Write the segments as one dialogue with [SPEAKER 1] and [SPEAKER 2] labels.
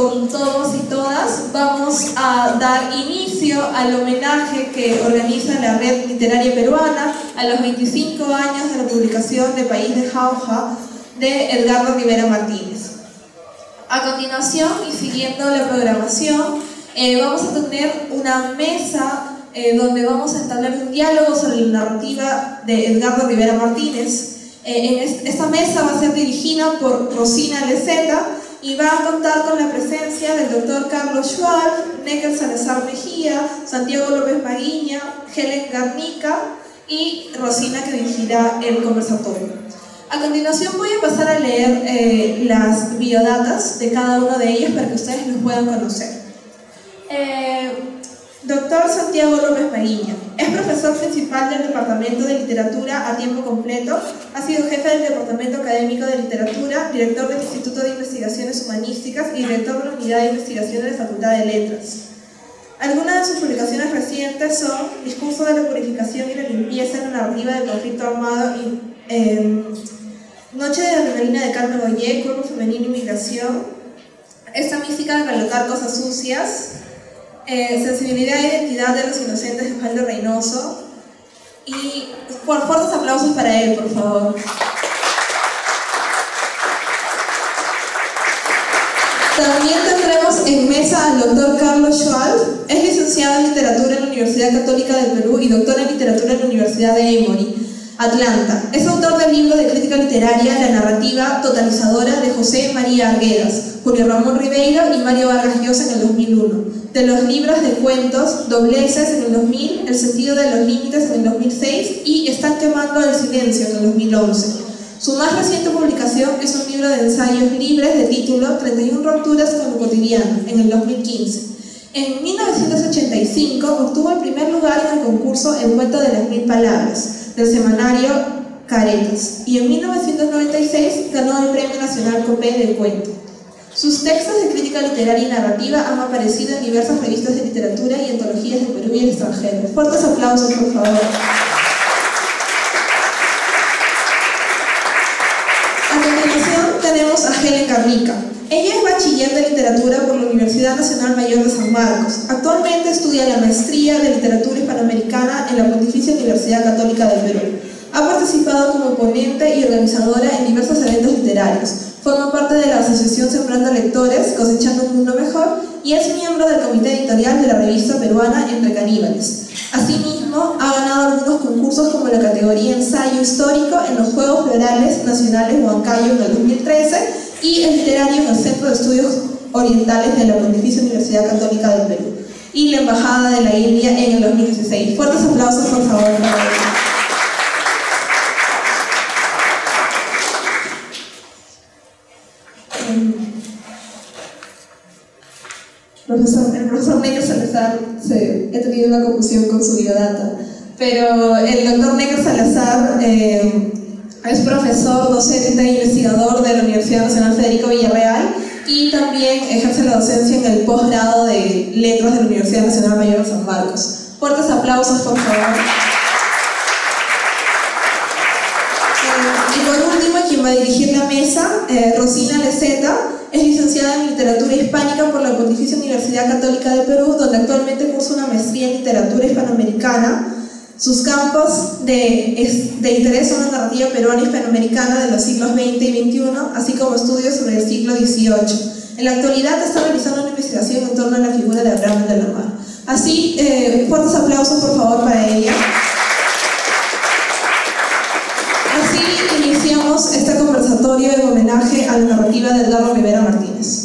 [SPEAKER 1] con todos y todas, vamos a dar inicio al homenaje que organiza la Red Literaria Peruana a los 25 años de la publicación de País de Jauja de Edgardo Rivera Martínez. A continuación, y siguiendo la programación, vamos a tener una mesa donde vamos a entablar un diálogo sobre la narrativa de Edgardo Rivera Martínez. Esta mesa va a ser dirigida por Rosina Leceta y va a contar con la presencia del doctor Carlos Schwal, Néquer Salazar Mejía, Santiago López Maguiña, Helen Garnica y Rosina, que dirigirá el conversatorio. A continuación voy a pasar a leer las biodatas de cada uno de ellos para que ustedes los puedan conocer. Doctor Santiago López Maguiña es profesor principal del Departamento de Literatura a tiempo completo, ha sido jefe del Departamento Académico de Literatura, director del Instituto de Investigaciones Humanísticas y director de la Unidad de Investigación de la Facultad de Letras. Algunas de sus publicaciones recientes son Discurso de la Purificación y la Limpieza en la Narrativa del Conflicto Armado y Noche de Adrenalina de Carmen Goyet, Cuerpo Femenino y Migración, Esta mística de relocar cosas sucias, Sensibilidad e Identidad de los Inocentes de Osvaldo Reynoso, y por fuertes aplausos para él, por favor. También tendremos en mesa al doctor Carlos Schwal. Es licenciado en Literatura en la Universidad Católica del Perú y doctor en Literatura en la Universidad de Emory, Atlanta. Es autor del libro de crítica literaria La narrativa totalizadora de José María Arguedas, Julio Ramón Ribeiro y Mario Vargas Llosa en el 2001, de los libros de cuentos Dobleces en el 2000, El sentido de los límites en el 2006 y Están quemando el silencio en el 2011. Su más reciente publicación es un libro de ensayos libres de título 31 rupturas con lo cotidiano en el 2015. En 1985 obtuvo el primer lugar en el concurso El cuento de las 1000 palabras del semanario Caretas y en 1996 ganó el Premio Nacional Copé del Cuento. Sus textos de crítica literaria y narrativa han aparecido en diversas revistas de literatura y antologías del Perú y el extranjero. Fuertes aplausos, por favor. A continuación tenemos a Helen Garnica. Ella es bachiller de literatura por la Universidad Nacional Mayor de San Marcos. Actualmente estudia la maestría de literatura hispanoamericana en la Pontificia Universidad Católica del Perú. Ha participado como ponente y organizadora en diversos eventos literarios. Forma parte de la asociación Sembrando Lectores, Cosechando un Mundo Mejor, y es miembro del comité editorial de la revista peruana Entre Caníbales. Asimismo, ha ganado algunos concursos como la categoría Ensayo Histórico en los Juegos Florales Nacionales Huancayo en el 2013 y el literario en el Centro de Estudios Orientales de la Pontificia Universidad Católica del Perú y la Embajada de la India en el 2016. Fuertes aplausos, por favor, para él. El profesor Néquer Salazar, he tenido una confusión con su biodata, pero el doctor Néquer Salazar es profesor, docente e investigador de la Universidad Nacional Federico Villarreal y también ejerce la docencia en el posgrado de Letras de la Universidad Nacional Mayor de San Marcos. Fuertes aplausos, por favor. Y por último, quien va a dirigir la mesa, Rosina Leceta, es licenciada en Literatura Hispánica por la Pontificia Universidad Católica de Perú, donde actualmente cursa una maestría en Literatura Hispanoamericana. Sus campos de interés son la narrativa peruana y hispanoamericana de los siglos XX y XXI, así como estudios sobre el siglo XVIII. En la actualidad está realizando una investigación en torno a la figura de Abraham de la Mar. Así, fuertes aplausos, por favor, para ella. Así iniciamos este conversatorio en homenaje a la narrativa de Edgardo Rivera Martínez.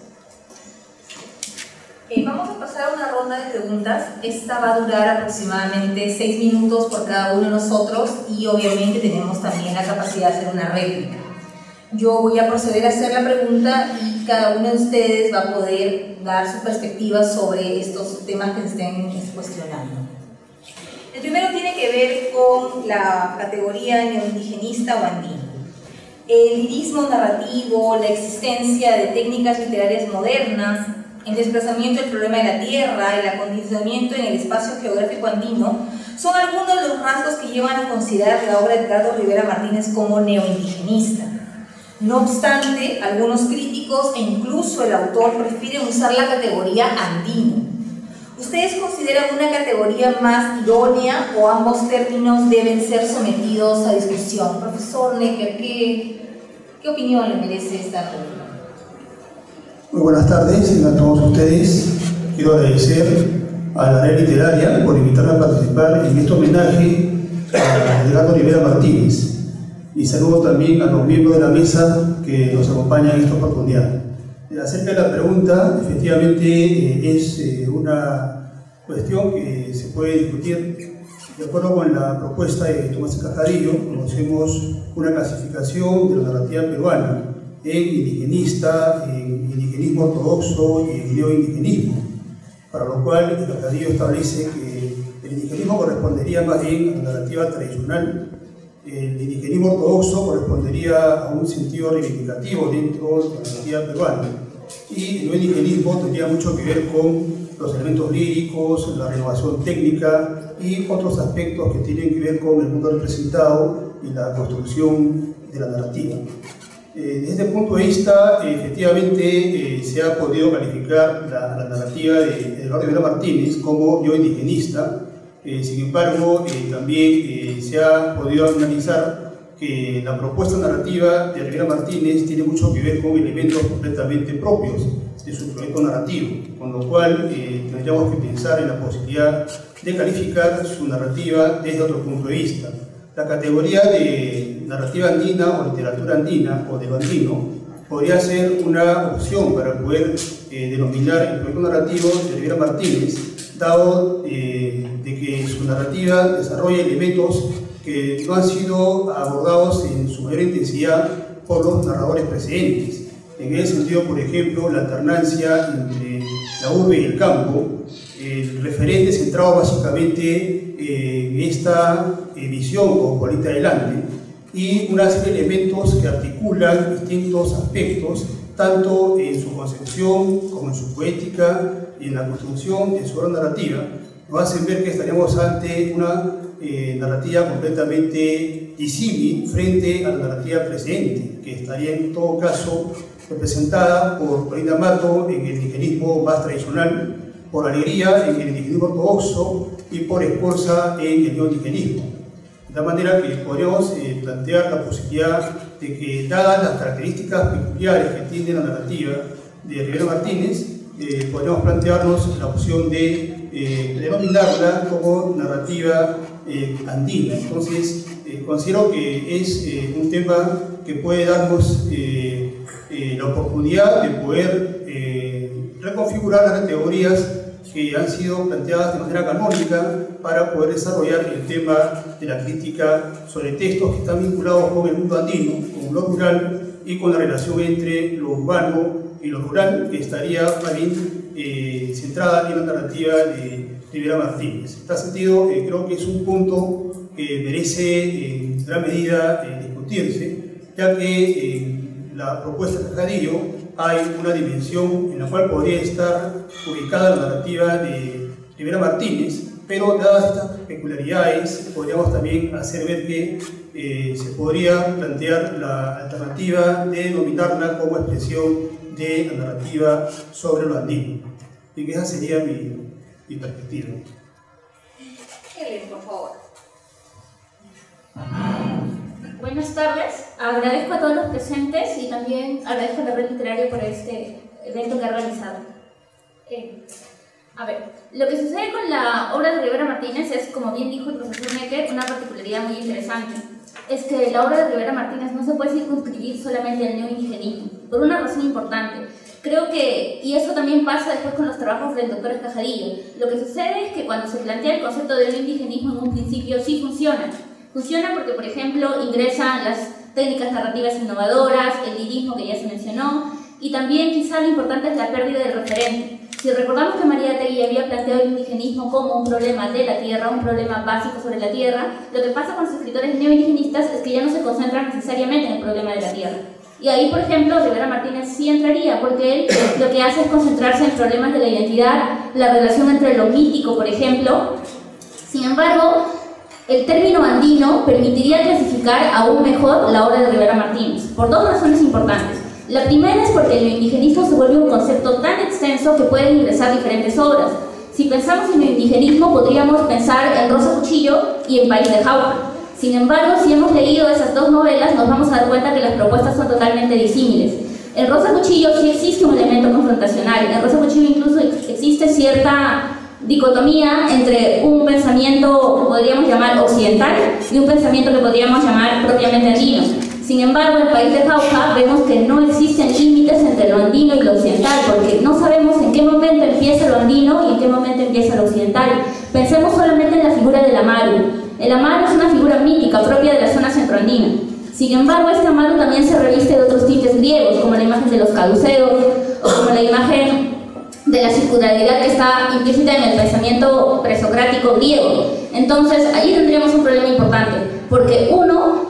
[SPEAKER 2] Vamos a pasar a una ronda de preguntas. Esta va a durar aproximadamente 6 minutos por cada uno de nosotros y obviamente tenemos también la capacidad de hacer una réplica. Yo voy a proceder a hacer la pregunta y cada uno de ustedes va a poder dar su perspectiva sobre estos temas que se estén cuestionando. El primero tiene que ver con la categoría neoindigenista o andino. El lirismo narrativo, la existencia de técnicas literarias modernas, el desplazamiento del problema de la tierra, el acondicionamiento en el espacio geográfico andino, son algunos de los rasgos que llevan a considerar la obra de Edgardo Rivera Martínez como neoindigenista. No obstante, algunos críticos e incluso el autor prefieren usar la categoría andino. ¿Ustedes consideran una categoría más idónea o ambos términos deben ser sometidos a discusión? Profesor Necker, ¿qué opinión le merece esta pregunta?
[SPEAKER 3] Muy buenas tardes a todos ustedes. Quiero agradecer a la red literaria por invitarme a participar en este homenaje a Edgardo Rivera Martínez. Y saludo también a los miembros de la mesa que nos acompañan en esta oportunidad. Acerca de la pregunta, efectivamente es una cuestión que se puede discutir. De acuerdo con la propuesta de Tomás Cascadillo, conocemos una clasificación de la narrativa peruana en indigenista, en indigenismo ortodoxo y en neoindigenismo, para lo cual Cascadillo establece que el indigenismo correspondería más bien a la narrativa tradicional. El indigenismo ortodoxo correspondería a un sentido reivindicativo dentro de la narrativa peruana, y el neoindigenismo tendría mucho que ver con los elementos líricos, la renovación técnica y otros aspectos que tienen que ver con el mundo representado y la construcción de la narrativa. Desde este punto de vista, efectivamente se ha podido calificar la narrativa de Edgardo Rivera Martínez como neoindigenista. Sin embargo, también se ha podido analizar que la propuesta narrativa de Rivera Martínez tiene mucho que ver con elementos completamente propios de su proyecto narrativo, con lo cual tendríamos que pensar en la posibilidad de calificar su narrativa desde otro punto de vista. La categoría de narrativa andina o literatura andina o de lo andino podría ser una opción para poder denominar el proyecto narrativo de Rivera Martínez, dado de que su narrativa desarrolla elementos que no han sido abordados en su mayor intensidad por los narradores precedentes. En ese sentido, por ejemplo, la alternancia entre la urbe y el campo, el referente centrado básicamente en esta visión como política adelante, y una serie de elementos que articulan distintos aspectos, tanto en su concepción como en su poética y en la construcción de su obra narrativa, nos hacen ver que estaríamos ante una narrativa completamente disímil frente a la narrativa precedente, que estaría en todo caso representada por Florinda Mato en el indigenismo más tradicional, por Alegría en el indigenismo ortodoxo y por Escorza en el neoindigenismo. De tal manera que podríamos plantear la posibilidad de que, dadas las características peculiares que tiene la narrativa de Rivera Martínez, podríamos plantearnos la opción de denominarla como narrativa andina. Entonces, considero que es un tema que puede darnos la oportunidad de poder reconfigurar las categorías que han sido planteadas de manera canónica para poder desarrollar el tema de la crítica sobre textos que están vinculados con el mundo andino, con lo rural y con la relación entre lo urbano y lo rural, que estaría más bien centrada en la narrativa de Rivera Martínez. En este sentido, creo que es un punto que merece en gran medida discutirse, ya que en la propuesta de Cascadillo hay una dimensión en la cual podría estar ubicada la narrativa de Rivera Martínez, pero dadas estas peculiaridades podríamos también hacer ver que se podría plantear la alternativa de denominarla como expresión de la narrativa sobre lo andino. Y que esa sería mi perspectiva.
[SPEAKER 2] Helen, por favor.
[SPEAKER 4] Buenas tardes, agradezco a todos los presentes y también agradezco a la red literaria por este evento que ha realizado. A ver, lo que sucede con la obra de Rivera Martínez es, como bien dijo el profesor Necker, una particularidad muy interesante. Es que la obra de Rivera Martínez no se puede circunscribir solamente al neoindigenismo, por una razón importante. Creo que, y eso también pasa después con los trabajos del doctor Cascadillo, lo que sucede es que cuando se plantea el concepto de neoindigenismo en un principio sí funciona. Funciona porque, por ejemplo, ingresan las técnicas narrativas innovadoras, el lirismo que ya se mencionó, y también quizá lo importante es la pérdida del referente. Si recordamos que Mariátegui había planteado el indigenismo como un problema de la tierra, un problema básico sobre la tierra, lo que pasa con los escritores neoindigenistas es que ya no se concentran necesariamente en el problema de la tierra. Y ahí, por ejemplo, Rivera Martínez sí entraría, porque él lo que hace es concentrarse en problemas de la identidad, la relación entre lo mítico, por ejemplo. Sin embargo, el término andino permitiría clasificar aún mejor la obra de Rivera Martínez, por dos razones importantes. La primera es porque el neoindigenismo se vuelve un concepto tan extenso que pueden ingresar diferentes obras. Si pensamos en neoindigenismo, podríamos pensar en Rosa Cuchillo y en País de Jauja. Sin embargo, si hemos leído esas dos novelas, nos vamos a dar cuenta que las propuestas son totalmente disímiles. En Rosa Cuchillo sí existe un elemento confrontacional. En Rosa Cuchillo incluso existe cierta dicotomía entre un pensamiento que podríamos llamar occidental y un pensamiento que podríamos llamar propiamente andino. Sin embargo, en País de Jauja vemos que no existen límites entre lo andino y lo occidental, porque no sabemos en qué momento empieza lo andino y en qué momento empieza lo occidental. Pensemos solamente en la figura del Amaru. El Amaru es una figura mítica propia de la zona centroandina. Sin embargo, este Amaru también se reviste de otros tintes griegos, como la imagen de los caduceos, o como la imagen de la circularidad que está implícita en el pensamiento presocrático griego. Entonces, allí tendríamos un problema importante, porque uno,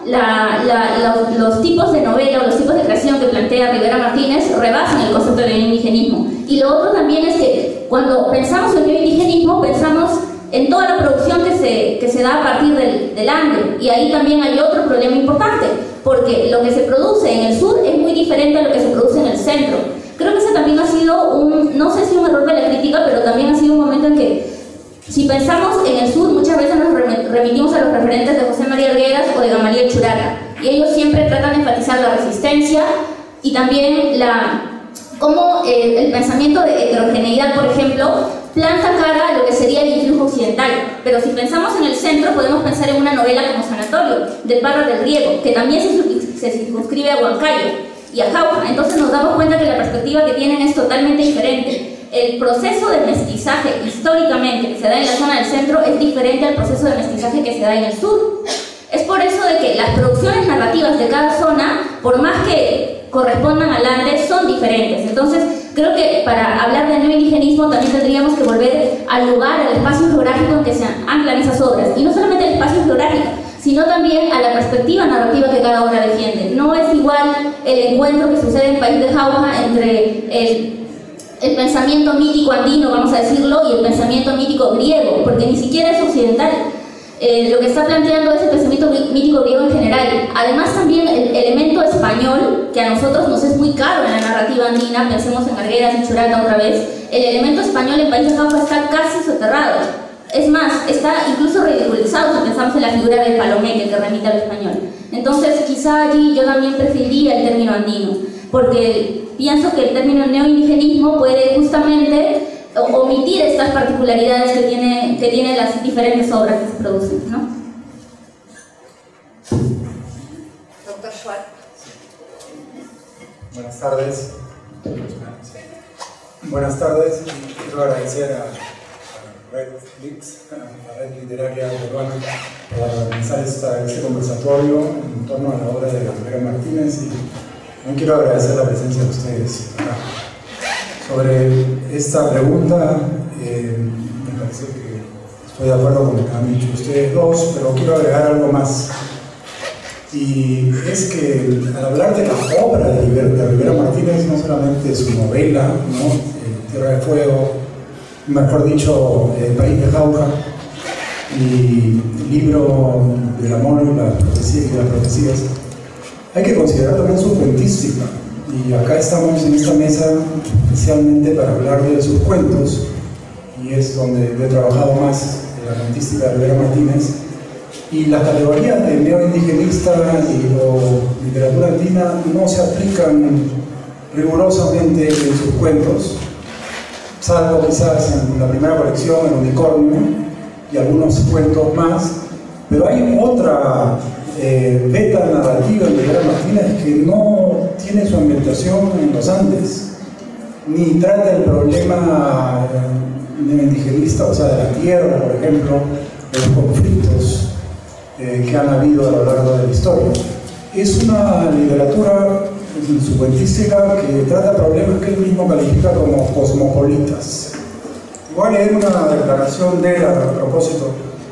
[SPEAKER 4] los tipos de novela o los tipos de creación que plantea Rivera Martínez rebasan el concepto de neoindigenismo. Y lo otro también es que cuando pensamos en neoindigenismo, pensamos en toda la producción que se da a partir del Ande, y ahí también hay otro problema importante, porque lo que se produce en el sur es muy diferente a lo que se produce en el centro. Creo que ese también ha sido no sé si un error de la crítica, pero también ha sido un momento en que, si pensamos en el sur, muchas veces nos remitimos a los referentes de José María Arguedas o de Gamaliel Churata, y ellos siempre tratan de enfatizar la resistencia y también cómo el pensamiento de heterogeneidad, por ejemplo, planta cara a lo que sería el influjo occidental. Pero si pensamos en el centro, podemos pensar en una novela como Sanatorio, de Parra del Riego, que también se circunscribe a Huancayo y a Jauja. Entonces nos damos cuenta que la perspectiva que tienen es totalmente diferente. El proceso de mestizaje históricamente que se da en la zona del centro es diferente al proceso de mestizaje que se da en el sur. Es por eso de que las producciones narrativas de cada zona, por más que correspondan al Ande, son diferentes. Entonces creo que para hablar de neoindigenismo también tendríamos que volver al lugar, al espacio geográfico en que se anclan esas obras, y no solamente al espacio geográfico, sino también a la perspectiva narrativa que cada obra defiende. No es igual el encuentro que sucede en País de Jauja entre el pensamiento mítico andino, vamos a decirlo, y el pensamiento mítico griego, porque ni siquiera es occidental. Lo que está planteando es el pensamiento mítico griego en general. Además también el elemento español, que a nosotros nos es muy caro en la narrativa andina, pensemos en Arguedas y Churata otra vez, el elemento español en País de Jauja está casi soterrado. Es más, está incluso ridiculizado si pensamos en la figura del palomeque que remite al español. Entonces quizá allí yo también preferiría el término andino, porque pienso que el término neoindigenismo puede justamente omitir estas particularidades que tienen las diferentes obras que se producen, ¿no?
[SPEAKER 2] Doctor Schwartz.
[SPEAKER 5] Buenas tardes. Buenas tardes. Quiero agradecer a Redflix, a la Red Literaria Peruana, por organizar este conversatorio en torno a la obra de Rivera Martínez, y también quiero agradecer la presencia de ustedes acá. Sobre esta pregunta, me parece que estoy de acuerdo con lo que han dicho ustedes dos, pero quiero agregar algo más. Y es que al hablar de la obra de Rivera Martínez, no solamente su novela, ¿no? Tierra de Fuego, mejor dicho, País de Jauja, y el libro del amor y las profecías, hay que considerar también su cuentística. Y acá estamos en esta mesa especialmente para hablar de sus cuentos, y es donde he trabajado más en la cuentística de Rivera Martínez. Y las categorías de neoindigenista o literatura andina no se aplican rigurosamente en sus cuentos, salvo quizás en la primera colección, El Unicornio, y algunos cuentos más. Pero hay otra beta narrativa de Rivera Martínez que no tiene su ambientación en los Andes, ni trata el problema neoindigenista, o sea, de la tierra, por ejemplo, de los conflictos que han habido a lo largo de la historia. Es una literatura en su cuentística que trata problemas que él mismo califica como cosmopolitas. Voy a leer una declaración de él a propósito.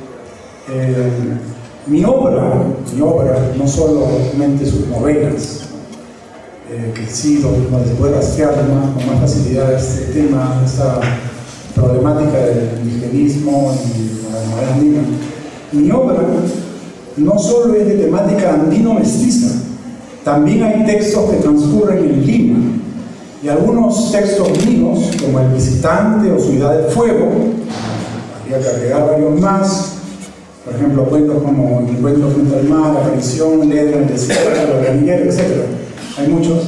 [SPEAKER 5] Mi obra, no solamente sus novelas, que sí, donde se puede rastrear con más facilidad este tema, esta problemática del indigenismo y la novela andina, Mi obra no solo es de temática andino-mestiza, también hay textos que transcurren en Lima, y algunos textos míos, como El Visitante o Ciudad del Fuego, habría que agregar varios más, por ejemplo, cuentos como Encuentro junto al mar, Aparición, Letra en el desierto, El Granillero, etc. Hay muchos.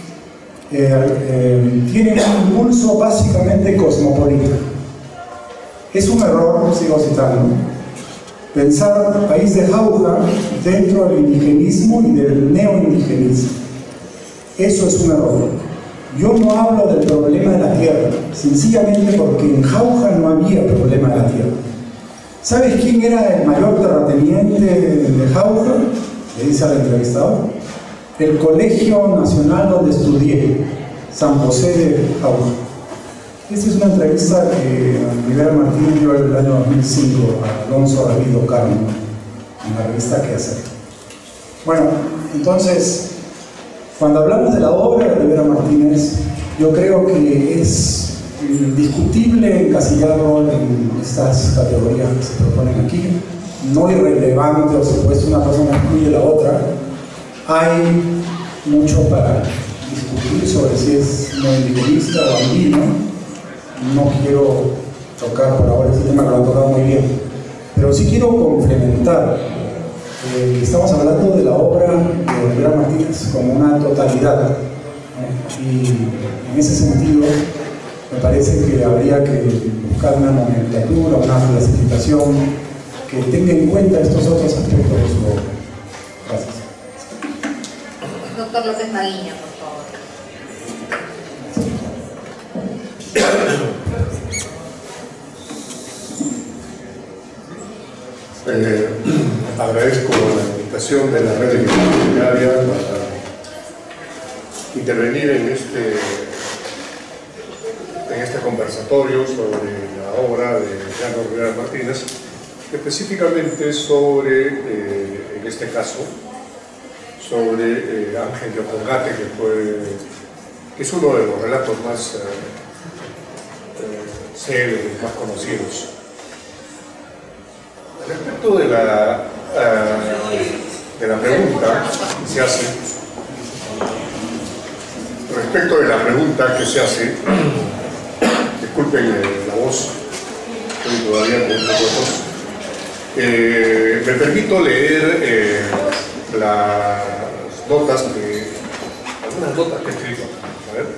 [SPEAKER 5] Tienen un impulso básicamente cosmopolita. Es un error, sigo citando, pensar país de Jauja dentro del indigenismo y del neoindigenismo. Eso es un error. Yo no hablo del problema de la tierra, sencillamente porque en Jauja no había problema de la tierra. ¿Sabes quién era el mayor terrateniente de Jauja? Le dice al entrevistado. El Colegio Nacional donde estudié, San José de Jauja. Esta es una entrevista que Rivera Martínez dio el año 2005 a Alonso David Ocarmo en la revista ¿Qué hacer? Bueno, entonces, cuando hablamos de la obra de Rivera Martínez, yo creo que es discutible encasillarlo en estas categorías que se proponen aquí. No irrelevante, o si pues una persona excluye la otra. Hay mucho para discutir sobre si es neoindigenista o andino. No quiero tocar por ahora ese tema que lo han tocado muy bien, pero sí quiero complementar. Estamos hablando de la obra de Rivera Martínez como una totalidad, ¿no? Y en ese sentido me parece que habría que buscar una nomenclatura, una clasificación que tenga en cuenta estos otros aspectos de su obra. Gracias.
[SPEAKER 2] Doctor López Maguiño, por favor.
[SPEAKER 6] Agradezco la invitación de la red literaria para intervenir en este conversatorio sobre la obra de Llano Rivera Martínez, específicamente sobre, en este caso, sobre Ángel de Ocongate, que es uno de los relatos más célebres, más conocidos. Respecto de la pregunta que se hace, disculpen la voz, estoy todavía con un poco de tos. Me permito leer algunas notas que he escrito. A ver.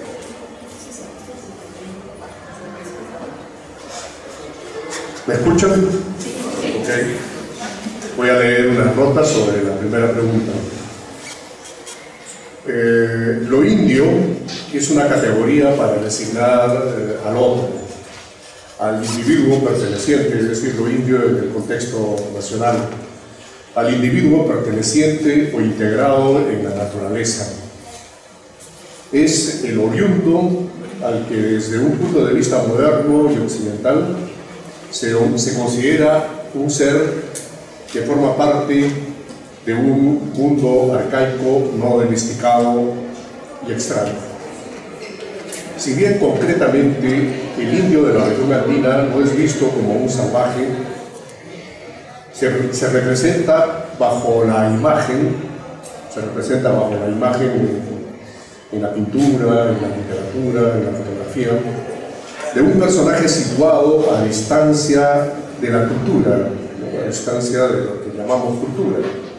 [SPEAKER 6] ¿Me escuchan? Okay. Voy a leer unas notas sobre la primera pregunta. Lo indio es una categoría para designar al otro, al individuo perteneciente, es decir, lo indio en el contexto nacional, al individuo perteneciente o integrado en la naturaleza. Es el oriundo al que desde un punto de vista moderno y occidental se considera un ser que forma parte de un mundo arcaico, no domesticado y extraño. Si bien concretamente el indio de la región andina no es visto como un salvaje, se representa bajo la imagen en la pintura, en la literatura, en la fotografía, de un personaje situado a distancia de la cultura, a distancia de lo que llamamos cultura.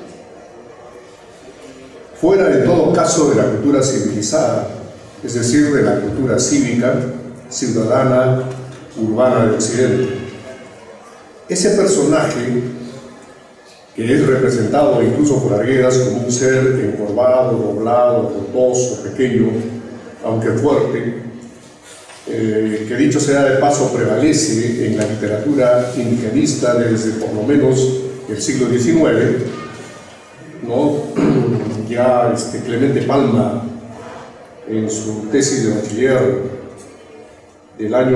[SPEAKER 6] Fuera, en todo caso, de la cultura civilizada, es decir, de la cultura cívica, ciudadana, urbana de Occidente. Ese personaje, que es representado incluso por Arguedas como un ser encorvado, doblado, rotoso, pequeño, aunque fuerte, que dicho sea de paso prevalece en la literatura indigenista desde por lo menos el siglo XIX, ¿no? Ya Clemente Palma, en su tesis de bachiller del año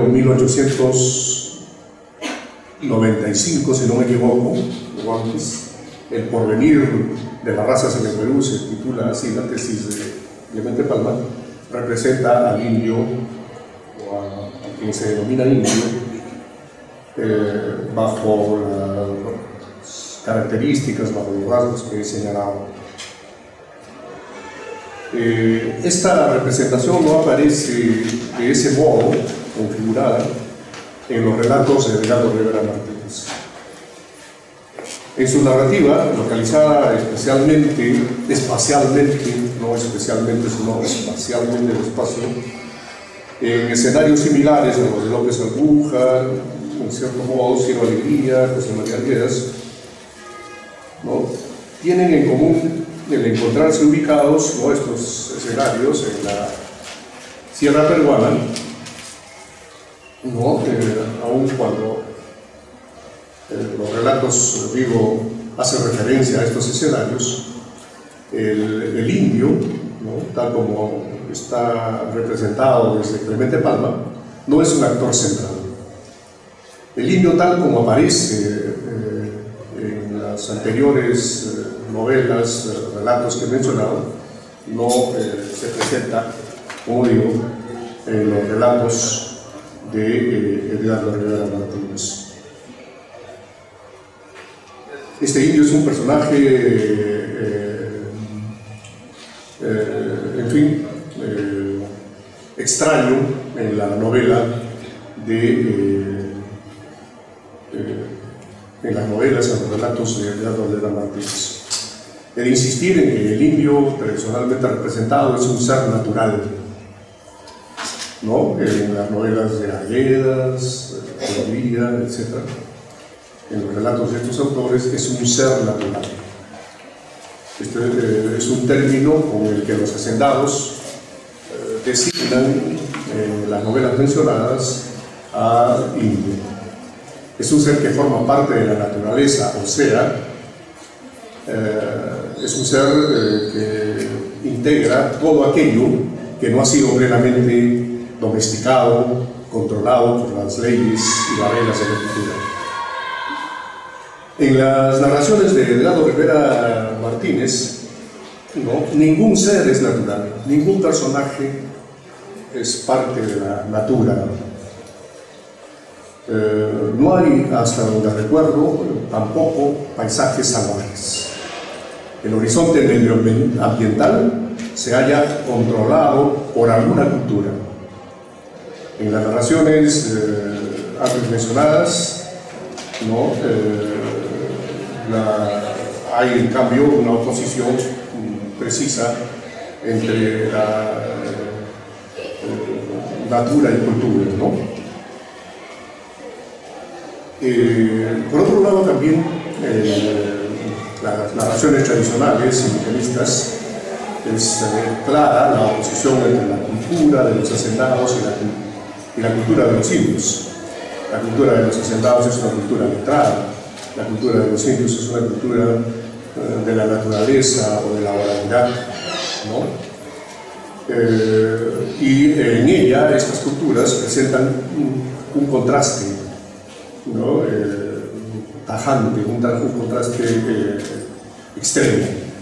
[SPEAKER 6] 1895, si no me equivoco, o antes, El porvenir de las razas en el Perú, se titula así la tesis de Clemente Palma, representa al indio, o a quien se denomina indio, bajo características, bajo los rasgos que he señalado. Esta representación no aparece de ese modo, configurada, en los relatos de Edgardo Rivera Martínez. En su narrativa, localizada espacialmente, no especialmente, sino espacialmente en el espacio, en escenarios similares a los de López Albuja, en cierto modo Ciro Alegría, José María Lleras, ¿no?, tienen en común el encontrarse ubicados estos escenarios en la Sierra Peruana, ¿no? Aun cuando los relatos, hacen referencia a estos escenarios, el indio, ¿no?, tal como está representado desde Clemente Palma, no es un actor central. El indio, tal como aparece en las anteriores novelas, relatos que he mencionado, no se presenta, como digo, en los relatos de Edgardo Rivera Martínez. Este indio es un personaje, extraño en la novela en las novelas, en los relatos de Edgardo Rivera Martínez. He de insistir en que el indio tradicionalmente representado es un ser natural, ¿no? En las novelas de Arguedas, de Villa, etc. En los relatos de estos autores es un ser natural. Este es un término con el que los hacendados designan en las novelas mencionadas a indio. Es un ser que forma parte de la naturaleza, o sea, es un ser que integra todo aquello que no ha sido plenamente domesticado, controlado por las leyes y las reglas de la cultura. En las narraciones de Edgardo Rivera Martínez, ¿no?, ningún ser es natural, ningún personaje es parte de la natura. No hay, hasta donde recuerdo, tampoco paisajes salvajes. El horizonte medioambiental se haya controlado por alguna cultura. En las narraciones antes mencionadas, ¿no?, hay en cambio una oposición precisa entre la natura y cultura, ¿no? Por otro lado, también las narraciones tradicionales indigenistas es clara la oposición entre la cultura de los hacendados y la cultura de los indios. La cultura de los hacendados es una cultura letrada, la cultura de los indios es una cultura de la naturaleza o de la oralidad, ¿no? Y en ella estas culturas presentan un contraste, ¿no?, tajante, un contraste extremo.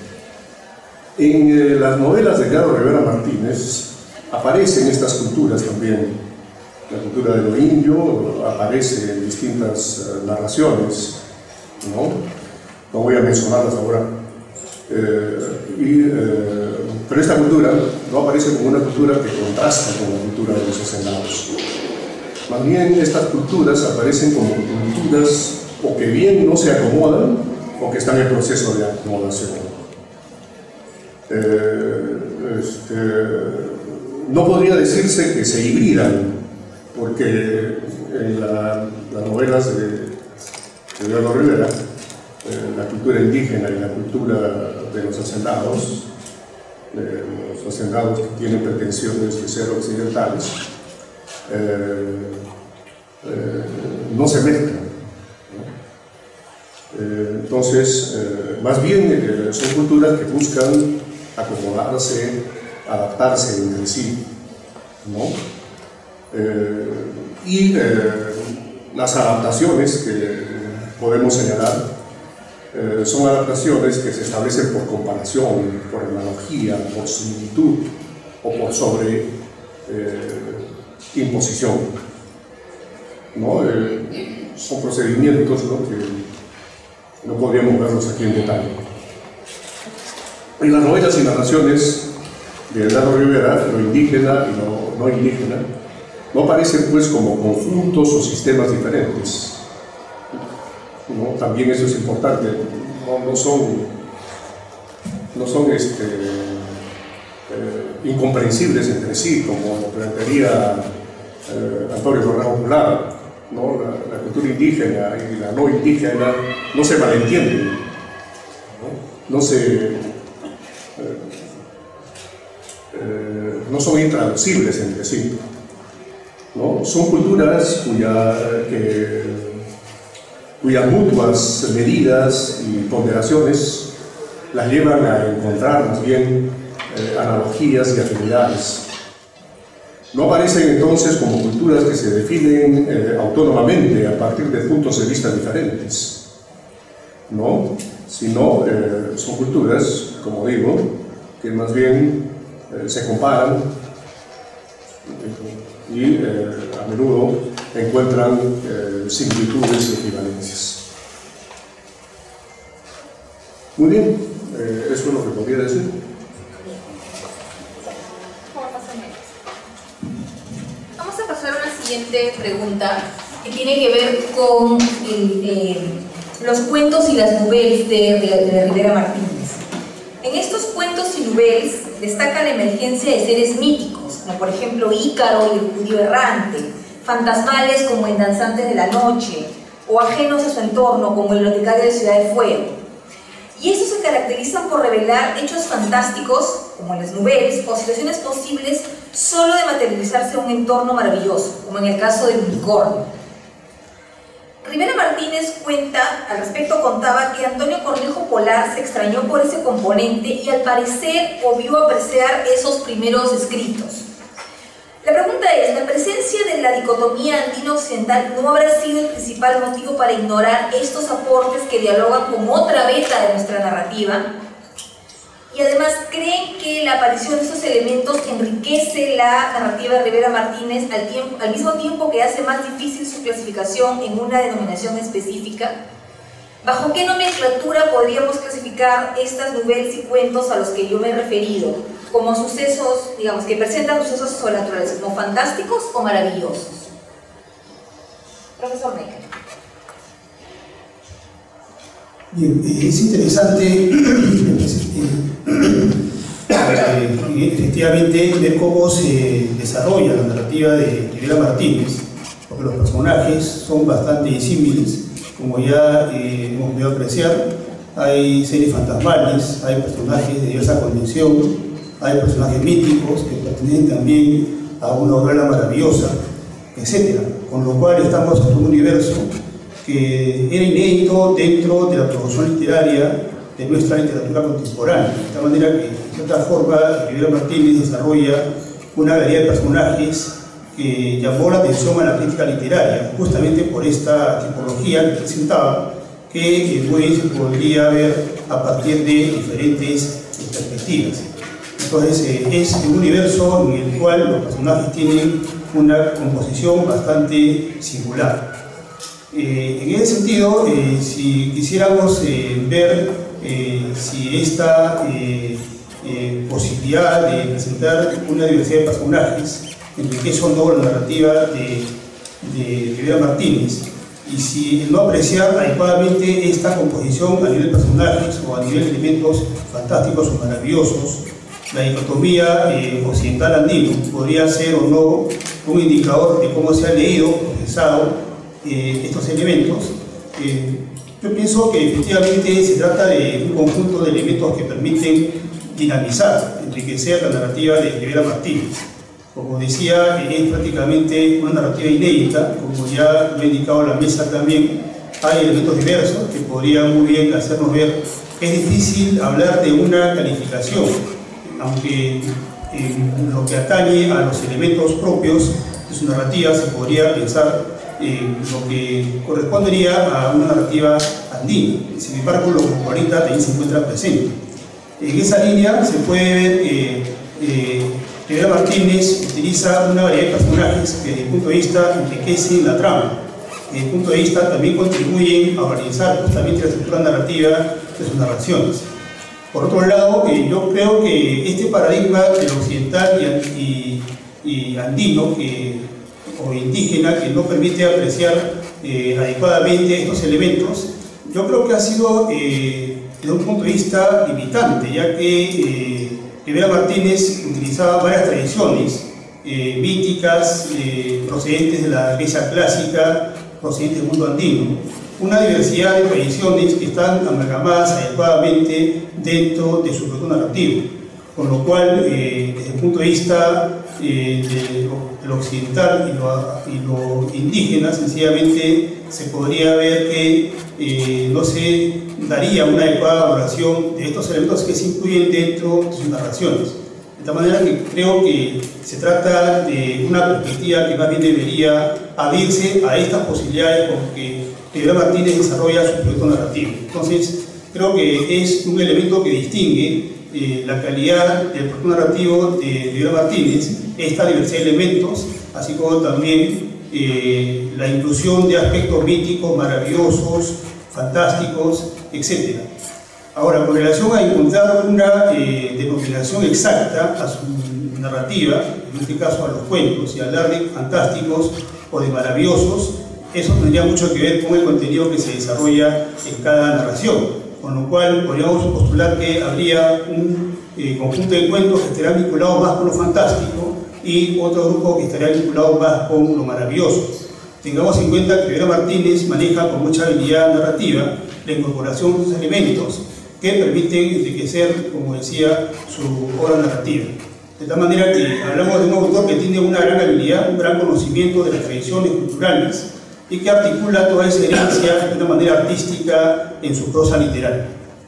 [SPEAKER 6] En las novelas de Edgardo Rivera Martínez aparecen estas culturas también. La cultura de lo indio aparece en distintas narraciones, ¿no? No voy a mencionarlas ahora. Pero esta cultura no aparece como una cultura que contrasta con la cultura de los hacendados. Más bien, estas culturas aparecen como culturas o que bien no se acomodan o que están en proceso de acomodación. No podría decirse que se hibridan, porque en las novelas de Edgardo Rivera, la cultura indígena y la cultura de los hacendados que tienen pretensiones de ser occidentales, no se mezclan, ¿no? Entonces, más bien son culturas que buscan acomodarse, adaptarse entre sí, ¿no? Las adaptaciones que podemos señalar son adaptaciones que se establecen por comparación, por analogía, por similitud o por imposición, ¿no? Son procedimientos, ¿no?, No podríamos verlos aquí en detalle. En las novelas y narraciones de Bernardo Rivera, lo indígena y lo no indígena no aparecen pues como conjuntos o sistemas diferentes, ¿no? También eso es importante, no son incomprensibles entre sí, como lo plantearía Antonio Corrado Popular, ¿no? La cultura indígena y la no indígena no se malentienden, no son intraducibles entre sí, ¿no? Son culturas cuyas mutuas medidas y ponderaciones las llevan a encontrar más bien analogías y afinidades. No aparecen entonces como culturas que se definen autónomamente a partir de puntos de vista diferentes, ¿no? Sino son culturas, como digo, que más bien se comparan y a menudo encuentran similitudes y equivalencias. Muy bien, eso es lo que podría decir.
[SPEAKER 2] Vamos a pasar a una siguiente pregunta que tiene que ver con los cuentos y las novelas de Rivera Martínez. En estos cuentos y novelas destaca la emergencia de seres míticos, como por ejemplo Ícaro y el judío errante, fantasmales como en Danzantes de la Noche, o ajenos a su entorno como el bibliotecario de Ciudad de Fuego. Y estos se caracterizan por revelar hechos fantásticos, como en las novelas, o situaciones posibles solo de materializarse en un entorno maravilloso, como en el caso del unicornio. Rivera Martínez al respecto contaba que Antonio Cornejo Polar se extrañó por ese componente y al parecer vio apreciar esos primeros escritos. La pregunta es, ¿la presencia de la dicotomía andino-occidental no habrá sido el principal motivo para ignorar estos aportes que dialogan con otra beta de nuestra narrativa? Y además, ¿creen que la aparición de estos elementos enriquece la narrativa de Rivera Martínez al mismo tiempo que hace más difícil su clasificación en una denominación específica? ¿Bajo qué nomenclatura podríamos clasificar estas novelas y cuentos a los que yo me he referido? Como sucesos, digamos, que presentan sucesos sobrenaturales, como fantásticos o maravillosos. Profesor Necker.
[SPEAKER 3] Bien, es interesante efectivamente ver cómo se desarrolla la narrativa de Rivera Martínez, porque los personajes son bastante disímiles, como ya hemos podido apreciar. Hay seres fantasmales, hay personajes de diversa condición, hay personajes míticos que pertenecen también a una novela maravillosa, etc. Con lo cual estamos en un universo que era inédito dentro de la producción literaria de nuestra literatura contemporánea, de tal manera que, de cierta forma, Rivera Martínez desarrolla una galería de personajes que llamó la atención a la crítica literaria, justamente por esta tipología que presentaba, que pues, se podría ver a partir de diferentes perspectivas. Entonces, es un universo en el cual los personajes tienen una composición bastante singular. En ese sentido, si quisiéramos ver si esta posibilidad de presentar una diversidad de personajes enriquece o no la narrativa de Rivera Martínez, y si no apreciar adecuadamente esta composición a nivel de personajes o a nivel de elementos fantásticos o maravillosos, la dicotomía occidental-andino podría ser o no un indicador de cómo se ha leído, procesado estos elementos. Yo pienso que efectivamente se trata de un conjunto de elementos que permiten dinamizar, enriquecer la narrativa de Rivera Martínez. Como decía, es prácticamente una narrativa inédita, como ya lo ha indicado la mesa también. Hay elementos diversos que podrían muy bien hacernos ver que es difícil hablar de una calificación, aunque en lo que atañe a los elementos propios de su narrativa se podría pensar lo que correspondería a una narrativa andina. Sin embargo, lo que ahorita también se encuentra presente. En esa línea se puede ver Rivera Martínez utiliza una variedad de personajes que desde el punto de vista enriquecen la trama. desde mi punto de vista, también contribuyen a organizar justamente la estructura narrativa de sus narraciones. Por otro lado, yo creo que este paradigma del occidental y andino o indígena que no permite apreciar adecuadamente estos elementos, yo creo que ha sido desde un punto de vista limitante, ya que Rivera Martínez utilizaba varias tradiciones míticas procedentes de la Grecia clásica, procedentes del mundo andino, una diversidad de tradiciones que están amalgamadas adecuadamente dentro de su producto narrativo, con lo cual desde el punto de vista del occidental y lo indígena, sencillamente se podría ver que no se daría una adecuada valoración de estos elementos que se incluyen dentro de sus narraciones. De tal manera que creo que se trata de una perspectiva que más bien debería abrirse a estas posibilidades con que Rivera Martínez desarrolla su proyecto narrativo. Entonces, creo que es un elemento que distingue la calidad del proyecto narrativo de Rivera Martínez, esta diversidad de elementos, así como también la inclusión de aspectos míticos, maravillosos, fantásticos, etc. Ahora, con relación a encontrar una denominación exacta a su narrativa, en este caso a los cuentos, y hablar de fantásticos o de maravillosos, eso tendría mucho que ver con el contenido que se desarrolla en cada narración, con lo cual podríamos postular que habría un conjunto de cuentos que estarían vinculados más con lo fantástico y otro grupo que estaría vinculado más con lo maravilloso. Tengamos en cuenta que Rivera Martínez maneja con mucha habilidad narrativa la incorporación de esos elementos que permiten enriquecer, como decía, su obra narrativa. De tal manera que hablamos de un autor que tiene una gran habilidad, un gran conocimiento de las tradiciones culturales y que articula toda esa herencia de una manera artística en su prosa literaria.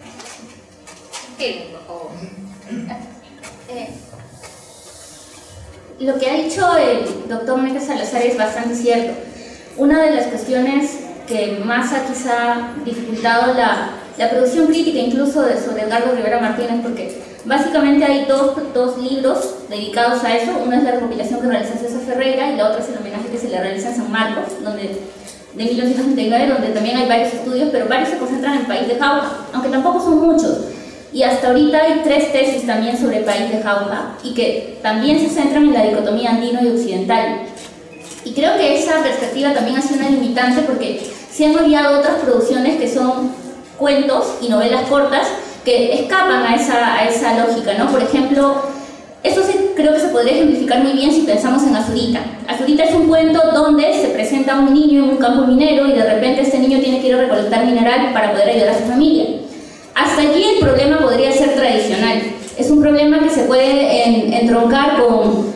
[SPEAKER 4] Lo que ha dicho el doctor Meque Salazar es bastante cierto. Una de las cuestiones que más ha quizá dificultado la producción crítica incluso sobre Edgardo Rivera Martínez, porque básicamente hay dos libros dedicados a eso. Uno es la recopilación que realiza César Ferreira y la otra es el homenaje que se le realiza en San Marcos, de 1969, donde también hay varios estudios, pero varios se concentran en País de Jauja, aunque tampoco son muchos. Y hasta ahorita hay 3 tesis también sobre País de Jauja y que también se centran en la dicotomía andino y occidental. Y creo que esa perspectiva también ha sido una limitante porque se han olvidado otras producciones que son cuentos y novelas cortas que escapan a esa lógica, ¿no? Por ejemplo, eso creo que se podría ejemplificar muy bien si pensamos en Azurita. Azurita es un cuento donde se presenta un niño en un campo minero y de repente este niño tiene que ir a recolectar mineral para poder ayudar a su familia. Hasta allí el problema podría ser tradicional. Es un problema que se puede entroncar con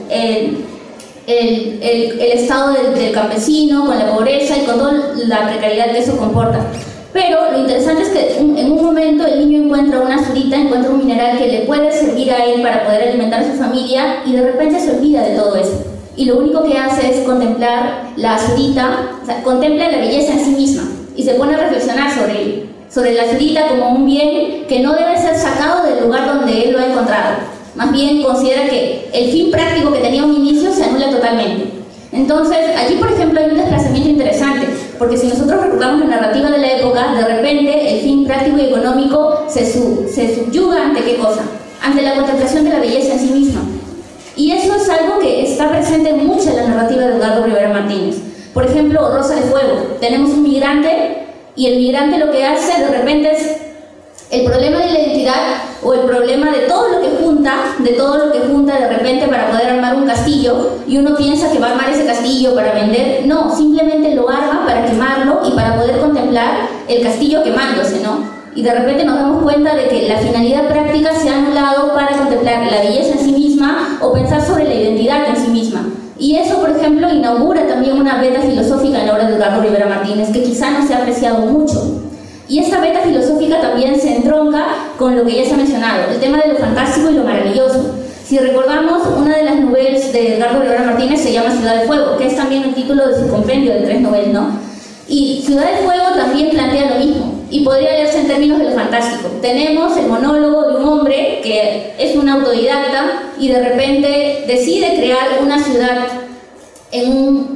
[SPEAKER 4] el estado del campesino, con la pobreza y con toda la precariedad que eso comporta. Pero lo interesante es que en un momento el niño encuentra una azurita, encuentra un mineral que le puede servir a él para poder alimentar a su familia y de repente se olvida de todo eso. Y lo único que hace es contemplar la azurita, o sea, contempla la belleza en sí misma y se pone a reflexionar sobre la azurita como un bien que no debe ser sacado del lugar donde él lo ha encontrado. Más bien considera que el fin práctico que tenía un inicio se anula totalmente. Entonces, allí por ejemplo hay un desplazamiento interesante, porque si nosotros recordamos la narrativa de la época, de repente el fin práctico y económico se subyuga ante ¿qué cosa? Ante la contemplación de la belleza en sí misma. Y eso es algo que está presente mucho en la narrativa de Edgardo Rivera Martínez. Por ejemplo, Rosa de Fuego. Tenemos un migrante y el migrante lo que hace de repente es el problema de la identidad o el problema de todo lo que junta de repente para poder armar un castillo, y uno piensa que va a armar ese castillo para vender. No, simplemente lo arma para quemarlo y para poder contemplar el castillo quemándose, ¿no? Y de repente nos damos cuenta de que la finalidad práctica se ha anulado para contemplar la belleza en sí misma o pensar sobre la identidad en sí misma. Y eso, por ejemplo, inaugura también una beta filosófica en la obra de Edgardo Rivera Martínez que quizá no se ha apreciado mucho. Y esta beta filosófica también se entronca con lo que ya se ha mencionado, el tema de lo fantástico y lo maravilloso. Si recordamos, una de las novelas de Edgardo Rivera Martínez se llama Ciudad de Fuego, que es también el título de su compendio de 3 novelas, ¿no? Y Ciudad de Fuego también plantea lo mismo, y podría leerse en términos de lo fantástico. Tenemos el monólogo de un hombre que es un autodidacta y de repente decide crear una ciudad en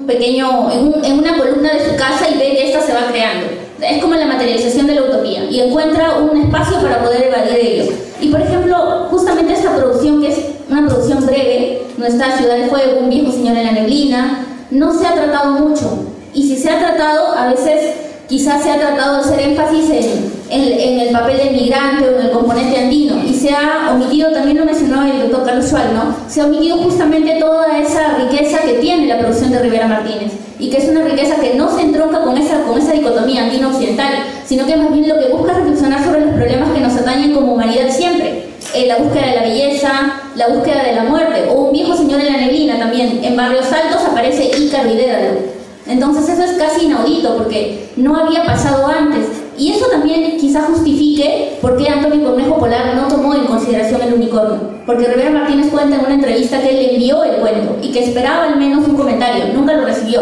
[SPEAKER 4] una columna de su casa y ve que esta se va creando. Es como la materialización de la utopía y encuentra un espacio para poder evadir ello. Y por ejemplo, justamente esta producción, que es una producción breve, Nuestra Ciudad de Fuego, Un viejo señor en la neblina, no se ha tratado mucho. Y si se ha tratado, a veces quizás se ha tratado de hacer énfasis en el papel del migrante o en el componente andino, y se ha omitido, también lo mencionó el doctor Carlos Schwal, ¿no? Se ha omitido justamente toda esa riqueza que tiene la producción de Rivera Martínez, y que es una riqueza que no se entronca con esa dicotomía andino-occidental, sino que más bien lo que busca es reflexionar sobre los problemas que nos atañen como humanidad siempre. La búsqueda de la belleza, la búsqueda de la muerte, o Un viejo señor en la neblina también. En Barrios Altos aparece Ícaro y Dédalo. Entonces eso es casi inaudito porque no había pasado antes, y eso también quizás justifique por qué Antonio Cornejo Polar no tomó en consideración el unicornio, porque Rivera Martínez cuenta en una entrevista que él le envió el cuento y que esperaba al menos un comentario, nunca lo recibió.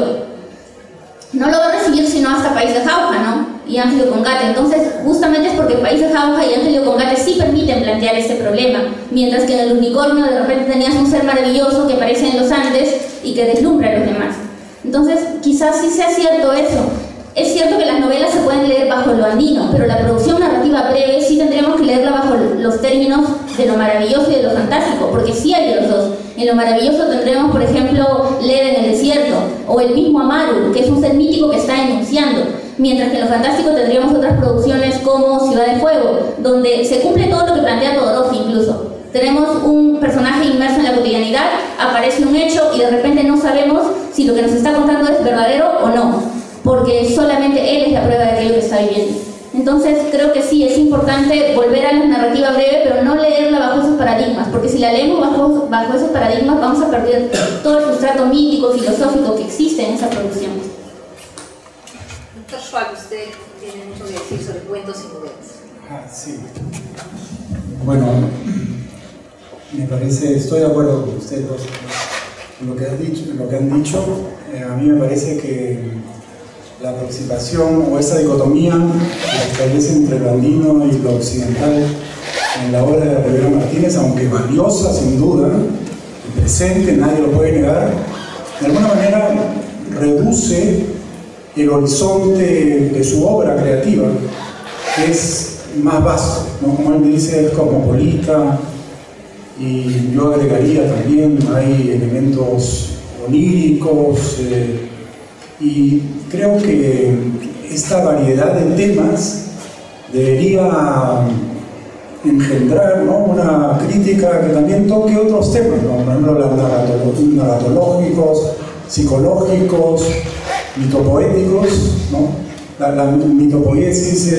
[SPEAKER 4] No lo va a recibir sino hasta País de Jauja, ¿no? Y Ángelio Congate. Entonces justamente es porque País de Jauja y Ángelio Congate sí permiten plantear este problema, mientras que en el unicornio de repente tenías un ser maravilloso que aparece en los Andes y que deslumbra a los demás. Entonces, quizás sí sea cierto eso. Es cierto que las novelas se pueden leer bajo lo andino, pero la producción narrativa breve sí tendremos que leerla bajo los términos de lo maravilloso y de lo fantástico, porque sí hay de los dos. En lo maravilloso tendremos, por ejemplo, Leda en el desierto, o el mismo Amaru, que es un ser mítico que está enunciando, mientras que en lo fantástico tendríamos otras producciones como Ciudad de Fuego, donde se cumple todo lo que plantea Todorowsky incluso. Tenemos un personaje inmerso en la cotidianidad, aparece un hecho y de repente no sabemos si lo que nos está contando es verdadero o no, porque solamente él es la prueba de aquello que está viviendo. Entonces creo que sí, es importante volver a la narrativa breve, pero no leerla bajo esos paradigmas, porque si la leemos bajo esos paradigmas vamos a perder todo el sustrato mítico, filosófico que existe en esa producción.
[SPEAKER 2] Doctor Schwal, usted tiene mucho que decir sobre cuentos y novelas.
[SPEAKER 5] Sí. Bueno, me parece, estoy de acuerdo con ustedes dos, lo que han dicho. A mí me parece que la aproximación o esa dicotomía que se establece entre lo andino y lo occidental en la obra de Rivera Martínez, aunque valiosa sin duda, presente, nadie lo puede negar, de alguna manera reduce el horizonte de su obra creativa, que es más vasto, ¿no? Como él dice, es cosmopolita. Y yo agregaría también, hay elementos oníricos, y creo que esta variedad de temas debería engendrar, ¿no?, una crítica que también toque otros temas, ¿no? Por ejemplo, los narratológicos, psicológicos, mitopoéticos, ¿no? La mitopoiesis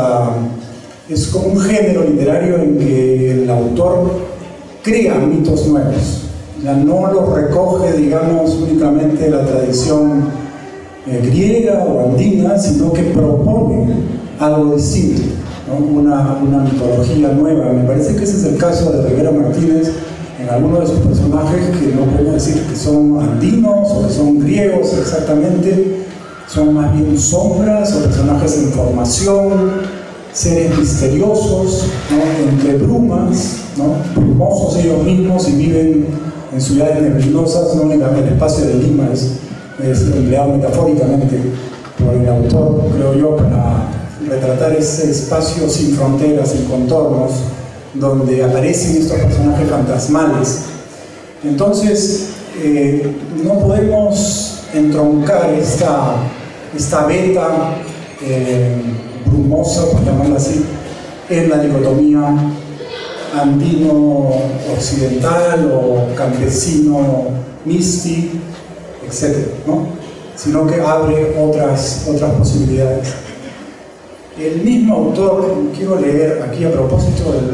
[SPEAKER 5] es como un género literario en que el autor crea mitos nuevos, ya no los recoge, digamos, únicamente la tradición griega o andina, sino que propone algo distinto, ¿no? Una mitología nueva. Me parece que ese es el caso de Rivera Martínez en algunos de sus personajes, que no podemos decir que son andinos o que son griegos exactamente, son más bien sombras o personajes en formación, seres misteriosos, ¿no?, entre brumas, ¿no?, brumosos ellos mismos, y viven en ciudades neblinosas. No únicamente el espacio de Lima es empleado metafóricamente por el autor, creo yo, para retratar ese espacio sin fronteras, sin contornos, donde aparecen estos personajes fantasmales. Entonces, no podemos entroncar esta beta brumosa, por llamarla así, en la dicotomía andino-occidental o campesino-misti, etc., ¿no?, sino que abre otras posibilidades. El mismo autor, quiero leer aquí a propósito del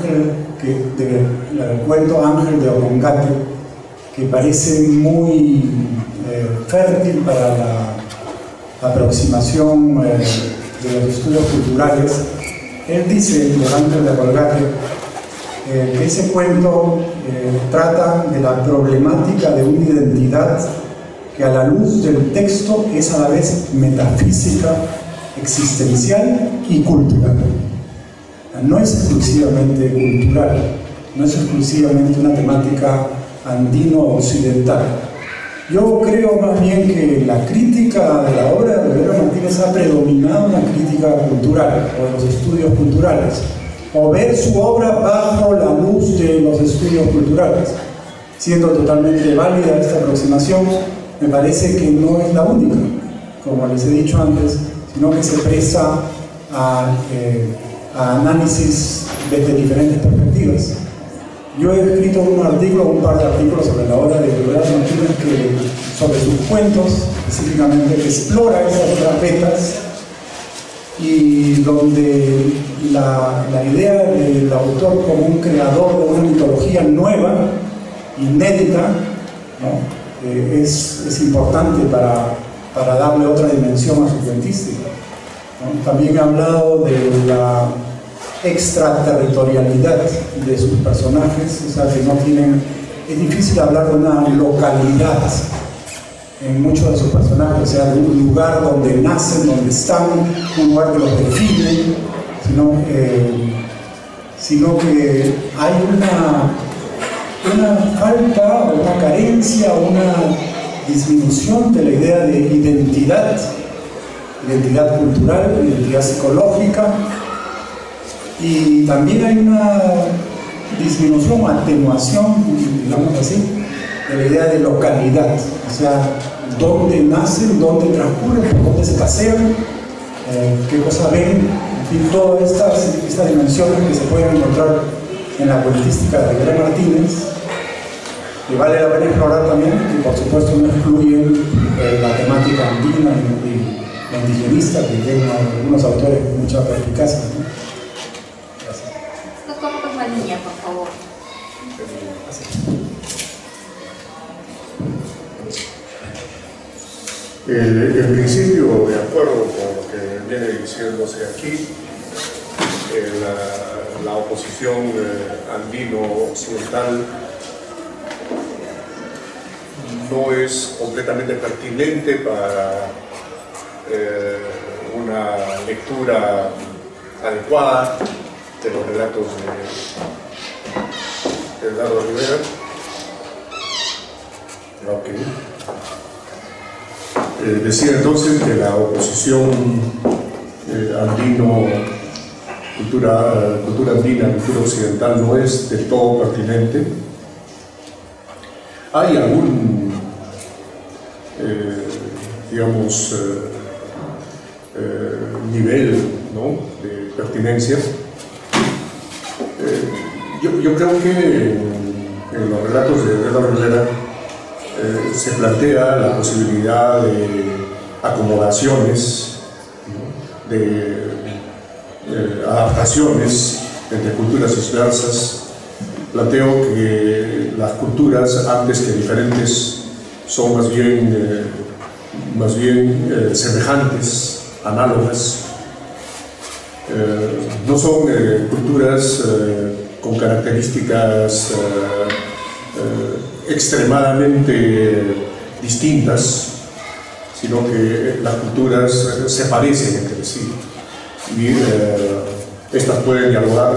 [SPEAKER 5] cuento Ángel de Ongate, que parece muy fértil para la aproximación de los estudios culturales. Él dice, de Ángel de Ongate, que ese cuento trata de la problemática de una identidad que a la luz del texto es a la vez metafísica, existencial y cultural. No es exclusivamente cultural, no es exclusivamente una temática andino-occidental. Yo creo más bien que la crítica de la obra de Rivera Martínez ha predominado una crítica cultural, o de los estudios culturales, o ver su obra bajo la luz de los estudios culturales. Siendo totalmente válida esta aproximación, me parece que no es la única, como les he dicho antes, sino que se presta a análisis desde diferentes perspectivas. Yo he escrito un par de artículos sobre la obra de Rivera Martínez, sobre sus cuentos, específicamente, que explora esas otras vetas, y donde la idea del autor como un creador de una mitología nueva, inédita, ¿no? es importante para darle otra dimensión a su cuentística, ¿no? También he hablado de la extraterritorialidad de sus personajes, o sea, que no tienen, es difícil hablar de una localidad en muchos de sus personajes, o sea, de un lugar donde nacen, donde están, un lugar que los define, sino que hay una falta, una carencia, una disminución de la idea de identidad cultural, identidad psicológica, y también hay una disminución o atenuación, digamos así, de la idea de localidad, o sea, dónde nacen, dónde transcurren, por dónde se pasean, qué cosas ven, en fin, todas estas dimensiones que se pueden encontrar en la cuentística de Rivera Martínez, que vale la pena explorar también, que por supuesto no excluyen la temática andina y la indigenista, que tienen algunos autores con mucha perspicacia, ¿no?
[SPEAKER 4] Niña, por favor.
[SPEAKER 6] En principio, de acuerdo con lo que viene diciéndose aquí, la oposición andino-occidental no es completamente pertinente para una lectura adecuada de los relatos de Eduardo Rivera. Decía entonces que la oposición cultura andina, cultura occidental, no es del todo pertinente. Hay algún, digamos, nivel, ¿no?, de pertinencia. Yo creo que en los relatos de Eduardo Rivera se plantea la posibilidad de acomodaciones, ¿no?, de adaptaciones entre culturas dispersas. Planteo que las culturas, antes que diferentes, son más bien semejantes, análogas. No son culturas con características extremadamente distintas, sino que las culturas se parecen entre sí y estas pueden dialogar,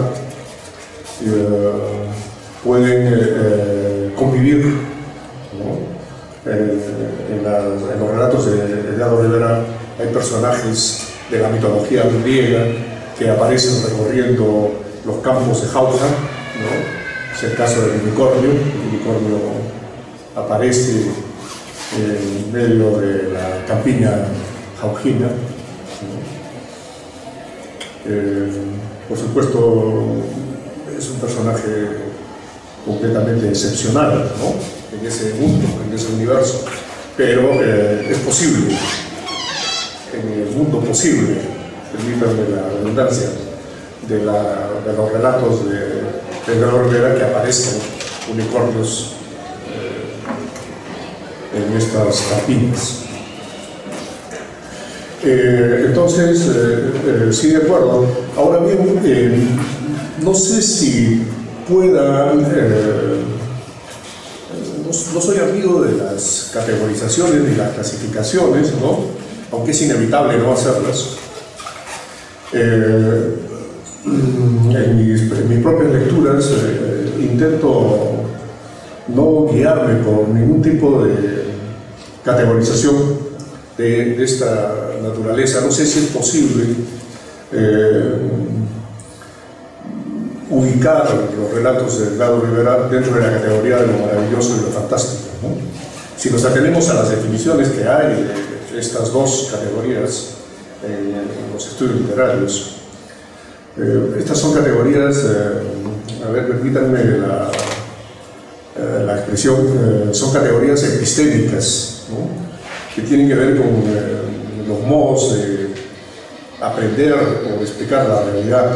[SPEAKER 6] pueden convivir, ¿no? En los relatos de Eduardo Rivera hay personajes de la mitología griega que aparecen recorriendo los campos de Jauja, ¿no? Es el caso del unicornio. El unicornio aparece en medio de la campiña jaujina, ¿no? Por supuesto, es un personaje completamente excepcional, ¿no?, en ese mundo, en ese universo, pero es posible, en el mundo posible, permítanme la redundancia, de los relatos de Eduardo Rivera, que aparecen unicornios en estas campiñas. Entonces, sí, de acuerdo. Ahora bien, no sé si puedan, no soy amigo de las categorizaciones ni las clasificaciones, ¿no?, aunque es inevitable no hacerlas. En mis propias lecturas intento no guiarme por ningún tipo categorización de esta naturaleza. No sé si es posible ubicar los relatos de Delgado Rivera dentro de la categoría de lo maravilloso y lo fantástico, ¿no? Si nos atenemos a las definiciones que hay de estas dos categorías en los estudios literarios, estas son categorías, a ver, permítanme la expresión, son categorías epistémicas, ¿no? Que tienen que ver con los modos de aprender o de explicar la realidad.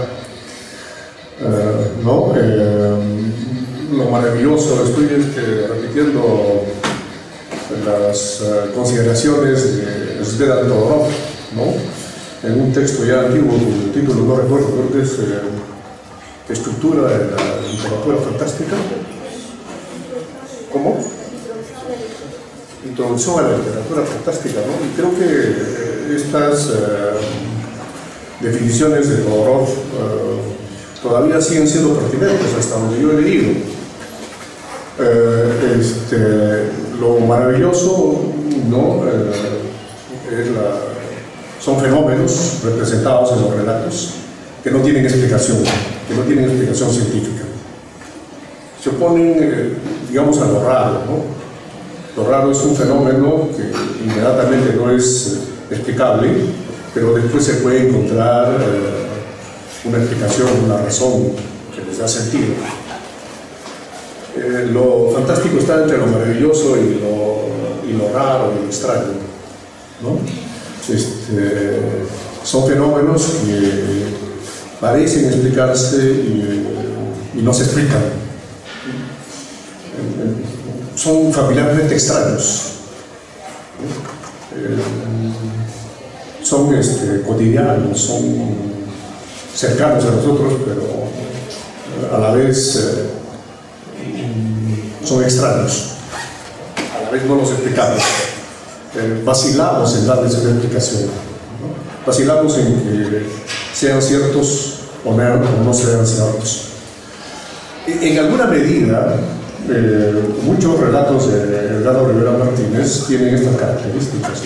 [SPEAKER 6] ¿No? Lo maravilloso, estoy repitiendo las consideraciones de Svetlana Todorov, ¿no? En un texto ya antiguo, el título no recuerdo, creo que es Estructura de la literatura fantástica. ¿Cómo? Introducción a la literatura fantástica, ¿no? Y creo que estas definiciones de Todorov todavía siguen siendo pertinentes hasta donde yo he leído. Lo maravilloso, ¿no? Son fenómenos representados en los relatos que no tienen explicación, científica. Se oponen, digamos, a lo raro, ¿no? Lo raro es un fenómeno que inmediatamente no es explicable, pero después se puede encontrar una explicación, una razón que les da sentido. Lo fantástico está entre lo maravilloso y lo raro y lo extraño, ¿no? Son fenómenos que parecen explicarse y no se explican. Son familiarmente extraños, son cotidianos, son cercanos a nosotros, pero a la vez son extraños, a la vez no los explicamos. Vacilamos en darles una explicación, ¿no? Vacilamos en que sean ciertos o no sean ciertos. En alguna medida, muchos relatos de Delgado Rivera Martínez tienen estas características,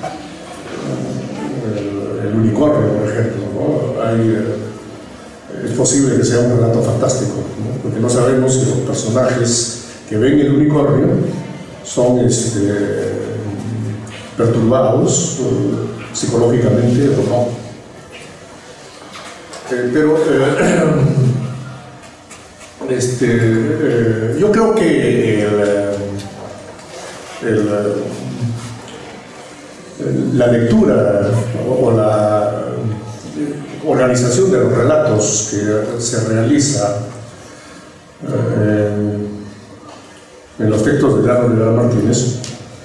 [SPEAKER 6] ¿no? El unicornio, por ejemplo, ¿no? Es posible que sea un relato fantástico, ¿no? Porque no sabemos si los personajes que ven el unicornio son perturbados psicológicamente o no. Pero yo creo que la lectura o la organización de los relatos que se realiza en los textos de Delgado Rivera Martínez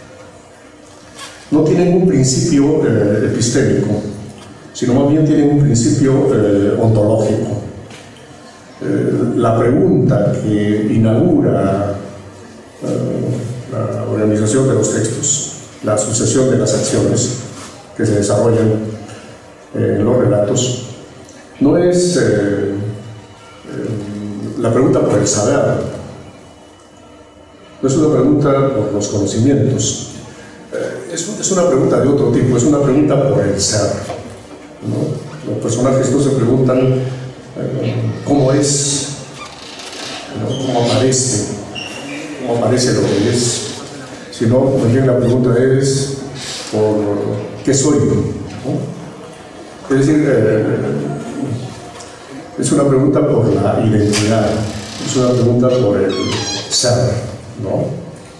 [SPEAKER 6] no tienen un principio epistémico, sino más bien tienen un principio ontológico. La pregunta que inaugura la organización de los textos, la sucesión de las acciones que se desarrollan en los relatos, no es la pregunta por el saber, no es una pregunta por los conocimientos, es una pregunta de otro tipo, es una pregunta por el ser, ¿no? Los personajes no se preguntan cómo es, ¿no? cómo aparece lo que es, sino más bien la pregunta es por qué soy, ¿no? Es decir, es una pregunta por la identidad, es una pregunta por el ser, ¿no?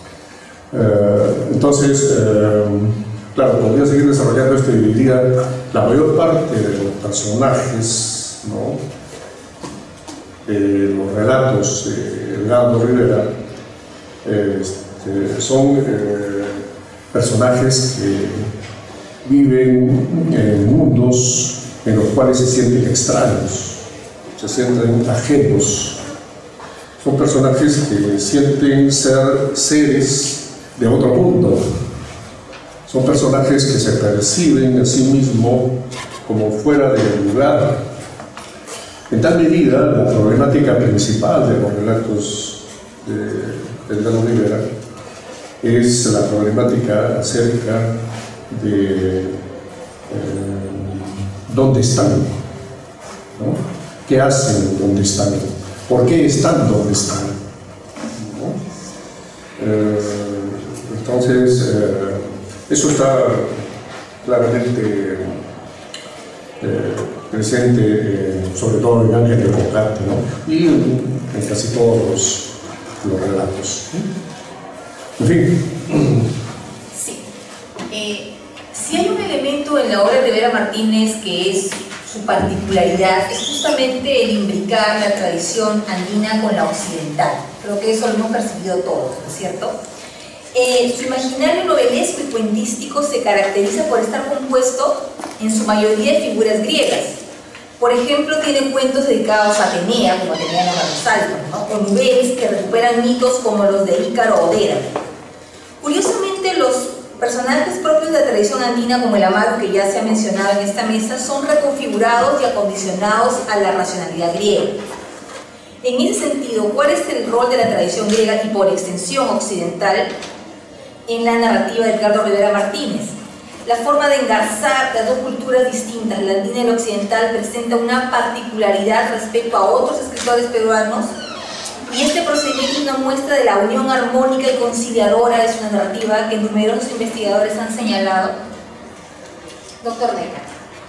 [SPEAKER 6] Entonces, claro, podría seguir desarrollando esto y diría, la mayor parte de los personajes, ¿no? De los relatos de Delgado Rivera son personajes que viven en mundos en los cuales se sienten extraños, se sienten ajenos. Son personajes que sienten ser seres de otro mundo. Son personajes que se perciben a sí mismos como fuera del lugar. En tal medida, la problemática principal de los relatos de Delgado Rivera es la problemática acerca de dónde están, ¿no? ¿Qué hacen donde están? ¿Por qué están donde están? ¿No? Entonces, eso está claramente presente, sobre todo en Ángel de Cocarte, ¿no? Y en casi todos los relatos. En fin.
[SPEAKER 2] Sí. Si hay un elemento en la obra de Vera Martínez que es su particularidad, es justamente el imbricar la tradición andina con la occidental. Creo que eso lo hemos percibido todos, ¿no es cierto? Su imaginario novelesco y cuentístico se caracteriza por estar compuesto en su mayoría de figuras griegas. Por ejemplo, tiene cuentos dedicados a Atenea, como Atenea en Salmo, ¿no? O novelas que recuperan mitos como los de Ícaro o Dera. Curiosamente, los personajes propios de la tradición andina, como el Amaro, que ya se ha mencionado en esta mesa, son reconfigurados y acondicionados a la racionalidad griega. En ese sentido, ¿cuál es el rol de la tradición griega y por extensión occidental en la narrativa de Edgardo Rivera Martínez? La forma de engarzar las dos culturas distintas, la andina y la occidental, presenta una particularidad respecto a otros escritores peruanos, y este procedimiento es una muestra de la unión armónica y conciliadora de su narrativa que numerosos investigadores han señalado. Doctor Neca.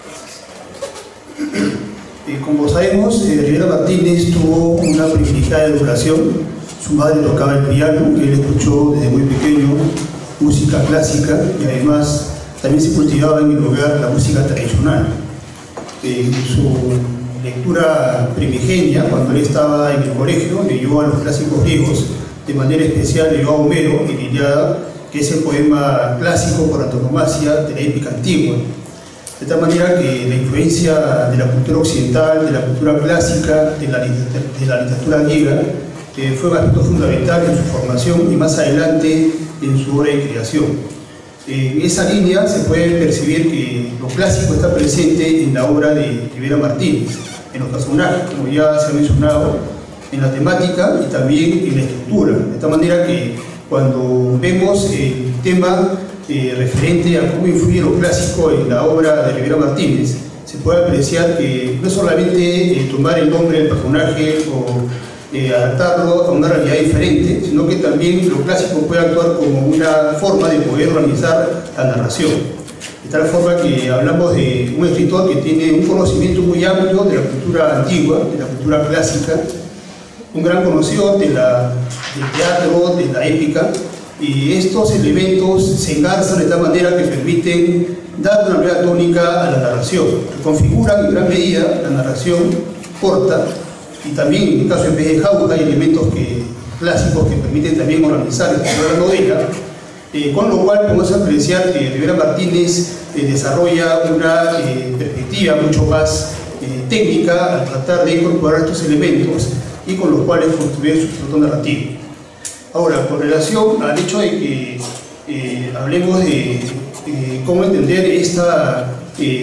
[SPEAKER 3] Como sabemos, Rivera Martínez tuvo una privilegiada educación. Su madre tocaba el piano, que él escuchó desde muy pequeño, música clásica, y además también se cultivaba en el hogar la música tradicional. Su lectura primigenia, cuando él estaba en el colegio, leyó a los clásicos griegos, de manera especial leyó a Homero, en Ilíada, que es el poema clásico por antonomasia de la épica antigua. De tal manera que la influencia de la cultura occidental, de la cultura clásica, de la literatura griega, fue un aspecto fundamental en su formación y más adelante en su obra de creación. En esa línea se puede percibir que lo clásico está presente en la obra de Rivera Martínez, en los personajes, como ya se ha mencionado, en la temática y también en la estructura. De tal manera que cuando vemos el tema referente a cómo influye lo clásico en la obra de Rivera Martínez, se puede apreciar que no es solamente tomar el nombre del personaje o adaptarlo a una realidad diferente, sino que también lo clásico puede actuar como una forma de poder organizar la narración. De tal forma que hablamos de un escritor que tiene un conocimiento muy amplio de la cultura antigua, de la cultura clásica, un gran conocedor del teatro, de la épica, y estos elementos se engarzan de tal manera que permiten dar una nueva tónica a la narración, que configuran en gran medida la narración corta, y también en el caso de Pez de Jauja hay elementos clásicos que permiten también organizar la novela, con lo cual podemos apreciar que Rivera Martínez desarrolla una perspectiva mucho más técnica al tratar de incorporar estos elementos y con los cuales construir su producto narrativo. Ahora, con relación al hecho de que hablemos de cómo entender esta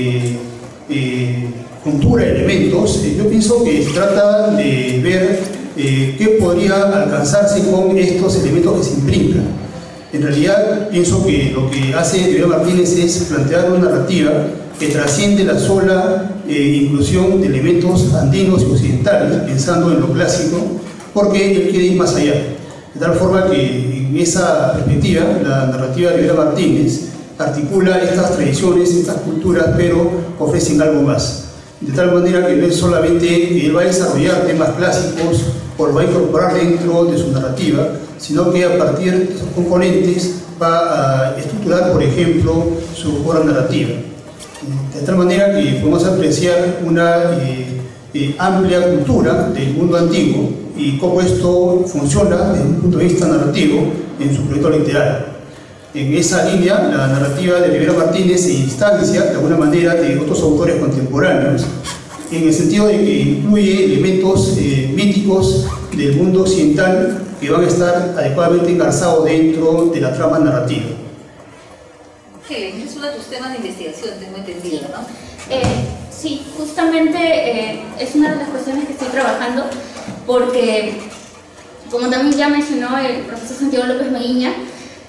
[SPEAKER 3] juntura de elementos, yo pienso que se trata de ver qué podría alcanzarse con estos elementos que se imbrican. En realidad, pienso que lo que hace Rivera Martínez es plantear una narrativa que trasciende la sola inclusión de elementos andinos y occidentales, pensando en lo clásico, porque él quiere ir más allá. De tal forma que en esa perspectiva, la narrativa de Rivera Martínez articula estas tradiciones, estas culturas, pero ofrecen algo más. De tal manera que no es solamente que él va a desarrollar temas clásicos o lo va a incorporar dentro de su narrativa, sino que a partir de esos componentes va a estructurar, por ejemplo, su obra narrativa. De tal manera que podemos apreciar una amplia cultura del mundo antiguo y cómo esto funciona desde un punto de vista narrativo en su proyecto literario. En esa línea, la narrativa de Rivera Martínez se instancia de alguna manera de otros autores contemporáneos, en el sentido de que incluye elementos míticos del mundo occidental que van a estar adecuadamente engarzados dentro de la trama narrativa.
[SPEAKER 2] Helen, es uno de tus temas de investigación, tengo entendido, ¿no?
[SPEAKER 4] Sí, justamente es una de las cuestiones que estoy trabajando, porque, como también ya mencionó el profesor Santiago López Meguiña,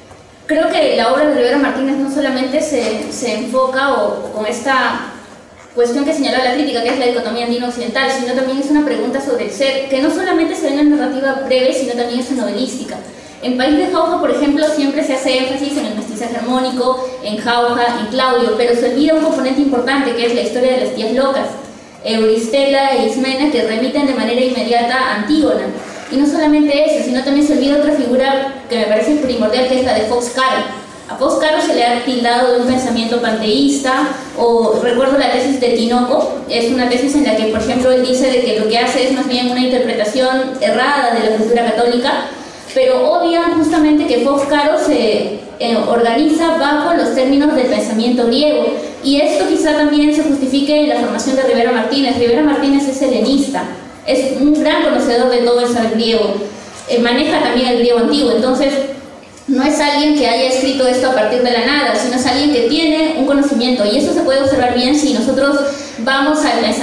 [SPEAKER 4] Creo que la obra de Rivera Martínez no solamente se enfoca o con esta cuestión que señaló la crítica, que es la dicotomía andino-occidental, sino también es una pregunta sobre el ser, que no solamente se ve en la narrativa breve, sino también es novelística. En País de Jauja, por ejemplo, siempre se hace énfasis en el mestizaje armónico, en Jauja, en Claudio, pero se olvida un componente importante, que es la historia de las tías locas, Euristela e Ismena, que remiten de manera inmediata a Antígona. Y no solamente eso, sino también se olvida otra figura que me parece primordial, que es la de Fox Caro. A Fox Caro se le ha tildado de un pensamiento panteísta, o recuerdo la tesis de Tinoco, es una tesis en la que, por ejemplo, él dice de que lo que hace es más bien una interpretación errada de la cultura católica, pero obvian justamente que Fox Caro se organiza bajo los términos del pensamiento griego, y esto quizá también se justifique en la formación de Rivera Martínez. Rivera Martínez es helenista, es un gran conocedor de todo el saber griego, maneja también el griego antiguo, entonces no es alguien que haya escrito esto a partir de la nada, sino es alguien que tiene un conocimiento, y eso se puede observar bien si nosotros vamos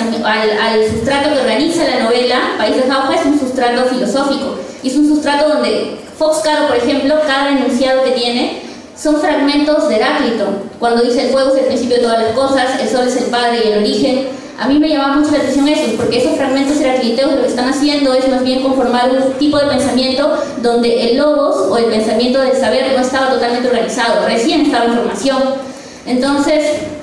[SPEAKER 4] al sustrato que organiza la novela. País de Jauja es un sustrato filosófico, y es un sustrato donde Fox Caro, por ejemplo, cada enunciado que tiene son fragmentos de Heráclito, cuando dice el fuego es el principio de todas las cosas, el sol es el padre y el origen. A mí me llamaba mucho la atención eso, porque esos fragmentos heracliteos lo que están haciendo es más bien conformar un tipo de pensamiento donde el logos o el pensamiento del saber no estaba totalmente organizado, recién estaba en formación. Entonces,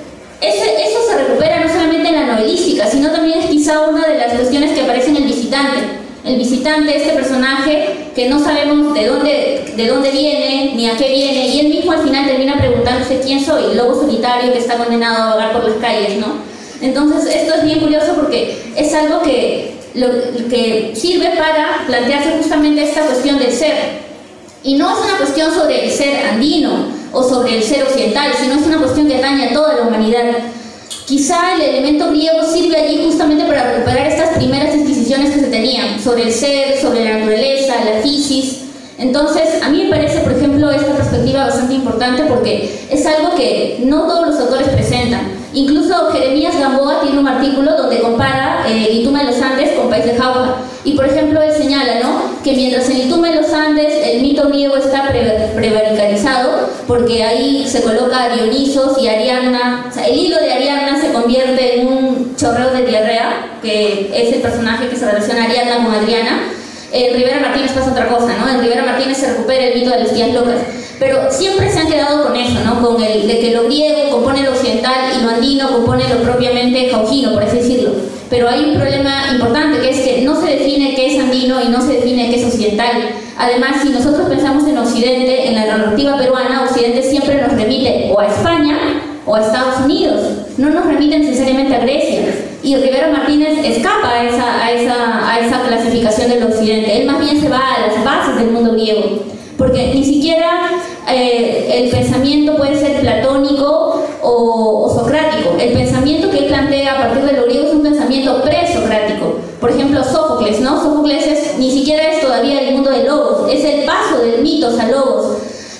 [SPEAKER 4] eso se recupera no solamente en la novelística, sino también es quizá una de las cuestiones que aparece en El Visitante. El visitante, este personaje que no sabemos de dónde viene, ni a qué viene, y él mismo al final termina preguntándose quién soy, el lobo solitario que está condenado a vagar por las calles, ¿no? Entonces esto es bien curioso porque es algo que sirve para plantearse justamente esta cuestión del ser. Y no es una cuestión sobre el ser andino o sobre el ser occidental, sino es una cuestión que atañe a toda la humanidad. Quizá el elemento griego sirve allí justamente para recuperar estas primeras disquisiciones que se tenían sobre el ser, sobre la naturaleza, la fisis. Entonces, a mí me parece, por ejemplo, esta perspectiva bastante importante porque es algo que no todos los autores presentan. Incluso Jeremías Gamboa tiene un artículo donde compara Ituma de los Andes con País de Jauja. Y, por ejemplo, él señala, ¿no?, que mientras en Ituma de los Andes el mito griego está prevaricalizado, porque ahí se coloca a Dionisos y Ariadna, o sea, el hilo de Ariadna se convierte en un chorreo de diarrea, que es el personaje que se relaciona a Ariadna con Adriana. En Rivera Martínez pasa otra cosa, ¿no? En Rivera Martínez se recupera el mito de las tías locas, pero siempre se han quedado con eso, ¿no? Con el de que lo griego compone lo occidental y lo andino compone lo propiamente jaujino, por así decirlo. Pero hay un problema importante, que es que no se define qué es andino y no se define qué es occidental. Además, si nosotros pensamos en Occidente, en la narrativa peruana, Occidente siempre nos remite o a España o a Estados Unidos, no nos remiten necesariamente a Grecia. Y Rivera Martínez escapa a esa clasificación del Occidente. Él más bien se va a las bases del mundo griego, porque ni siquiera el pensamiento puede ser platónico o socrático. El pensamiento que él plantea a partir de lo griego es un pensamiento presocrático. Por ejemplo, Sófocles, ¿no? Sófocles ni siquiera es todavía el mundo de Logos, es el paso del mitos a Logos.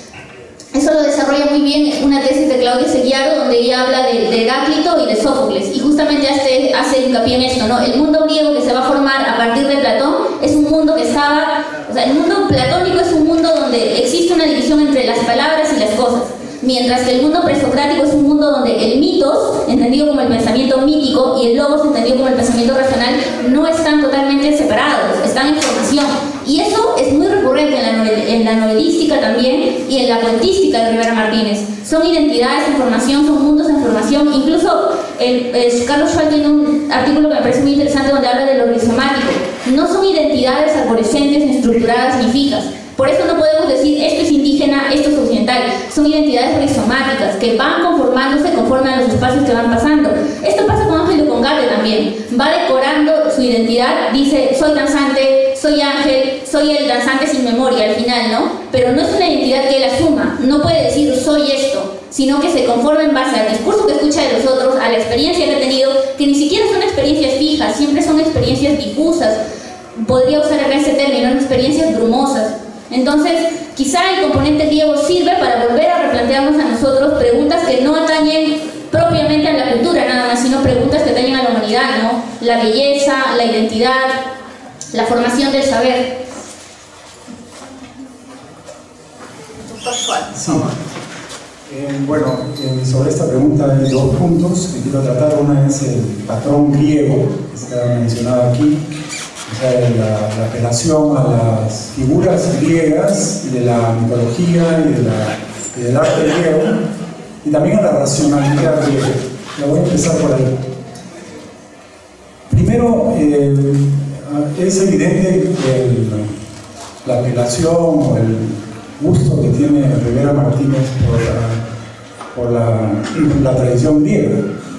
[SPEAKER 4] Eso lo desarrolla muy bien una tesis de Claudia Seguiaro, donde ella habla de Heráclito y de Sófocles, y justamente hace hincapié en esto, ¿no? El mundo griego que se va a formar a partir de Platón es un mundo que estaba, o sea, el mundo platónico es un mundo donde existe una división entre las palabras y las cosas, mientras que el mundo presocrático es un mundo donde el mitos, entendido como el pensamiento mítico, y el logos, entendido como el pensamiento racional, no están totalmente separados, están en formación. Y eso es muy recurrente en la novelística también y en la cuentística de Rivera Martínez. Son identidades en formación, son mundos en formación. Incluso Carlos Schwal tiene un artículo que me parece muy interesante donde habla de lo rizomático. No son identidades arborescentes, ni estructuradas, ni fijas. Por eso no podemos decir esto es indígena, esto es occidental. Son identidades rizomáticas que van conformándose conforme a los espacios que van pasando. Esto pasa con Ángel de Congate también. Va decorando su identidad, dice soy danzante, soy ángel, soy el danzante sin memoria al final, ¿no? Pero no es una identidad que él asuma, no puede decir soy esto, sino que se conforma en base al discurso que escucha de los otros, a la experiencia que ha tenido, que ni siquiera son experiencias fijas, siempre son experiencias difusas. Podría usar acá ese término, son experiencias brumosas. Entonces, quizá el componente griego sirve para volver a replantearnos a nosotros preguntas que no atañen propiamente a la cultura nada más, sino preguntas que atañen a la humanidad, ¿no? La belleza, la identidad, la formación del saber.
[SPEAKER 2] Doctor Schwal, por
[SPEAKER 5] Sí.
[SPEAKER 2] favor.
[SPEAKER 5] Bueno, sobre esta pregunta hay dos puntos que quiero tratar. Una es el patrón griego, que está mencionado aquí, o sea, la apelación a las figuras griegas y de la mitología y del arte griego, y también a la racionalidad griega. Ya voy a empezar por ahí. Primero, es evidente que la apelación o el gusto que tiene Rivera Martínez por la tradición griega.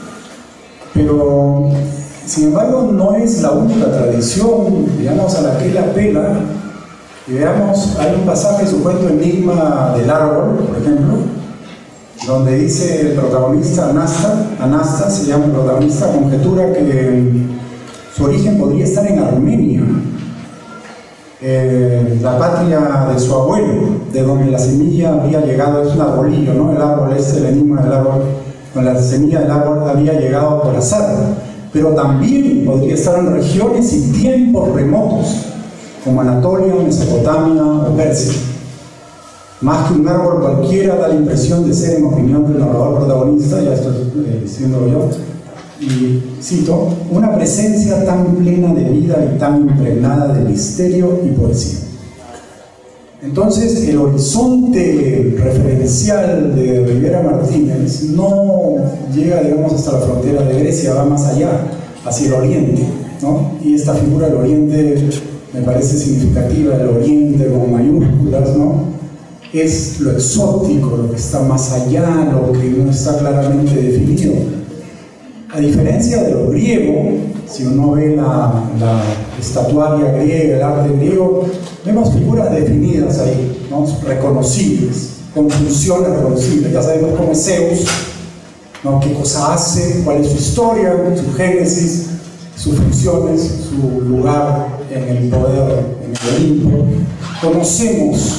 [SPEAKER 5] Pero, sin embargo, no es la única tradición, digamos, a la que él apela. Y veamos, hay un pasaje de su cuento Enigma del Árbol, por ejemplo, donde dice el protagonista Anasta se llama el protagonista, conjetura que su origen podría estar en Armenia, la patria de su abuelo, de donde la semilla había llegado. Es un arbolillo, ¿no? El árbol el enigma del árbol, con la semilla del árbol había llegado por azar, pero también podría estar en regiones y tiempos remotos, como Anatolia, Mesopotamia o Persia. Más que un árbol cualquiera, da la impresión de ser, en opinión del narrador protagonista, ya estoy diciéndolo yo, y cito, una presencia tan plena de vida y tan impregnada de misterio y poesía. Entonces, el horizonte referencial de Rivera Martínez no llega, digamos, hasta la frontera de Grecia, va más allá, hacia el oriente, ¿no? Y esta figura del oriente me parece significativa, el oriente con mayúsculas, ¿no? Es lo exótico, lo que está más allá, lo que no está claramente definido. A diferencia de lo griego, si uno ve la estatuaria griega, el arte griego, vemos figuras definidas ahí, ¿no? Reconocibles, con funciones reconocibles. Ya sabemos cómo es Zeus, ¿no? Qué cosa hace, cuál es su historia, su génesis, sus funciones, su lugar en el poder, en el Olimpo. Conocemos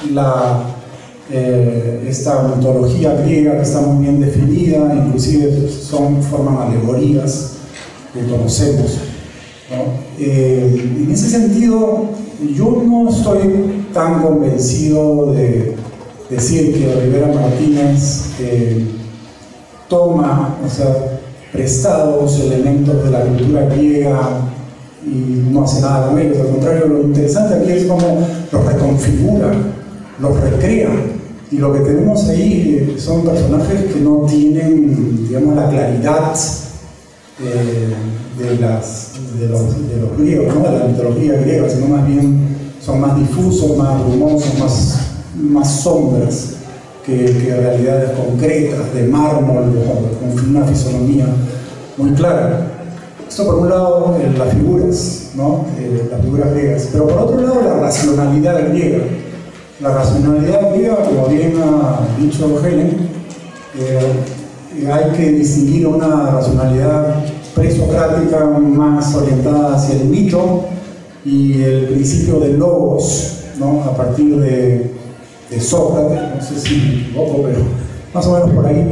[SPEAKER 5] esta mitología griega que está muy bien definida, inclusive forman alegorías que conocemos, ¿no? En ese sentido, yo no estoy tan convencido de decir que Rivera Martínez toma, o sea, prestados elementos de la cultura griega y no hace nada con ellos. Al contrario, lo interesante aquí es cómo los reconfigura, los recrea, y lo que tenemos ahí son personajes que no tienen, digamos, la claridad de los griegos, ¿no? De la mitología griega, sino más bien son más difusos, más rumosos, más sombras que realidades concretas, de mármol, con una fisonomía muy clara. Esto por un lado, las figuras, ¿no? Las figuras griegas, pero por otro lado, la racionalidad griega. La racionalidad griega, como bien ha dicho Helen, hay que distinguir una racionalidad presocrática más orientada hacia el mito y el principio del logos, ¿no? A partir de Sócrates, no sé si me equivoco, pero más o menos por ahí.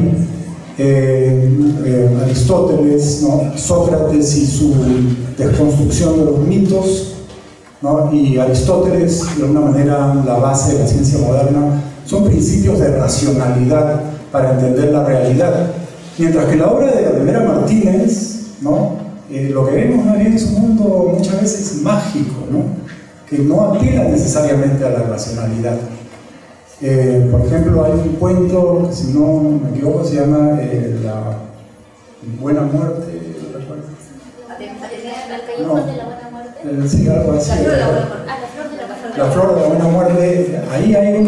[SPEAKER 5] Aristóteles, ¿no? Sócrates y su desconstrucción de los mitos, ¿no? Y Aristóteles, de alguna manera, la base de la ciencia moderna, son principios de racionalidad para entender la realidad. Mientras que la obra de Rivera Martínez, ¿no? Lo que vemos más bien es un mundo muchas veces mágico, ¿no? Que no apela necesariamente a la racionalidad. Por ejemplo, hay un cuento, que si no me equivoco se llama La Buena Muerte. No. Sí, algo así. La Flor de la Buena Muerte. Ahí hay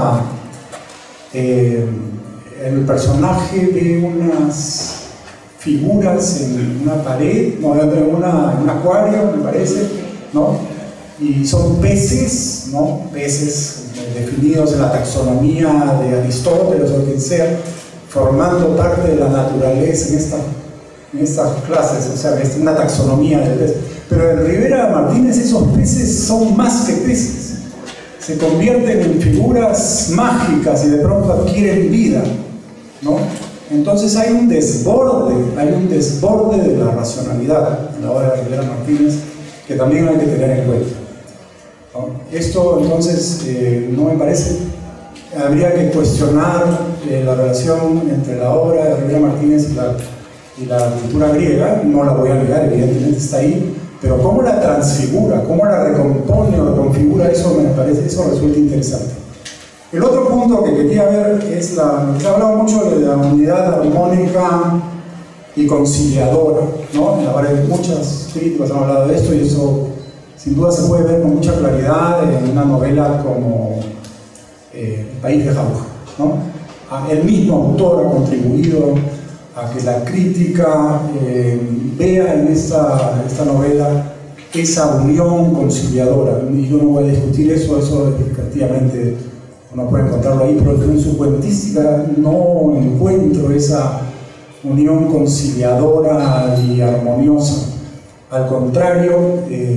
[SPEAKER 5] el personaje ve unas figuras en una pared, no, en un acuario, me parece, ¿no? Y son peces, ¿no? Peces definidos en la taxonomía de Aristóteles o quien sea, formando parte de la naturaleza en estas clases, o sea, es una taxonomía de peces. Pero en Rivera Martínez esos peces son más que peces, se convierten en figuras mágicas y de pronto adquieren vida, ¿no? Entonces hay un desborde de la racionalidad en la obra de Rivera Martínez que también hay que tener en cuenta, ¿no? Esto entonces no me parece habría que cuestionar la relación entre la obra de Rivera Martínez y la cultura griega. No la voy a negar, evidentemente está ahí, pero cómo la transfigura, cómo la recompone o reconfigura, eso me parece, eso resulta interesante. El otro punto que quería ver es se ha hablado mucho de la unidad armónica y conciliadora, ¿no? En muchas críticas han hablado de esto, y eso sin duda se puede ver con mucha claridad en una novela como El País de Jauja, ¿no? El mismo autor ha contribuido a que la crítica vea en esta novela esa unión conciliadora, y yo no voy a discutir eso efectivamente uno puede encontrarlo ahí, pero en su cuentística no encuentro esa unión conciliadora y armoniosa. Al contrario,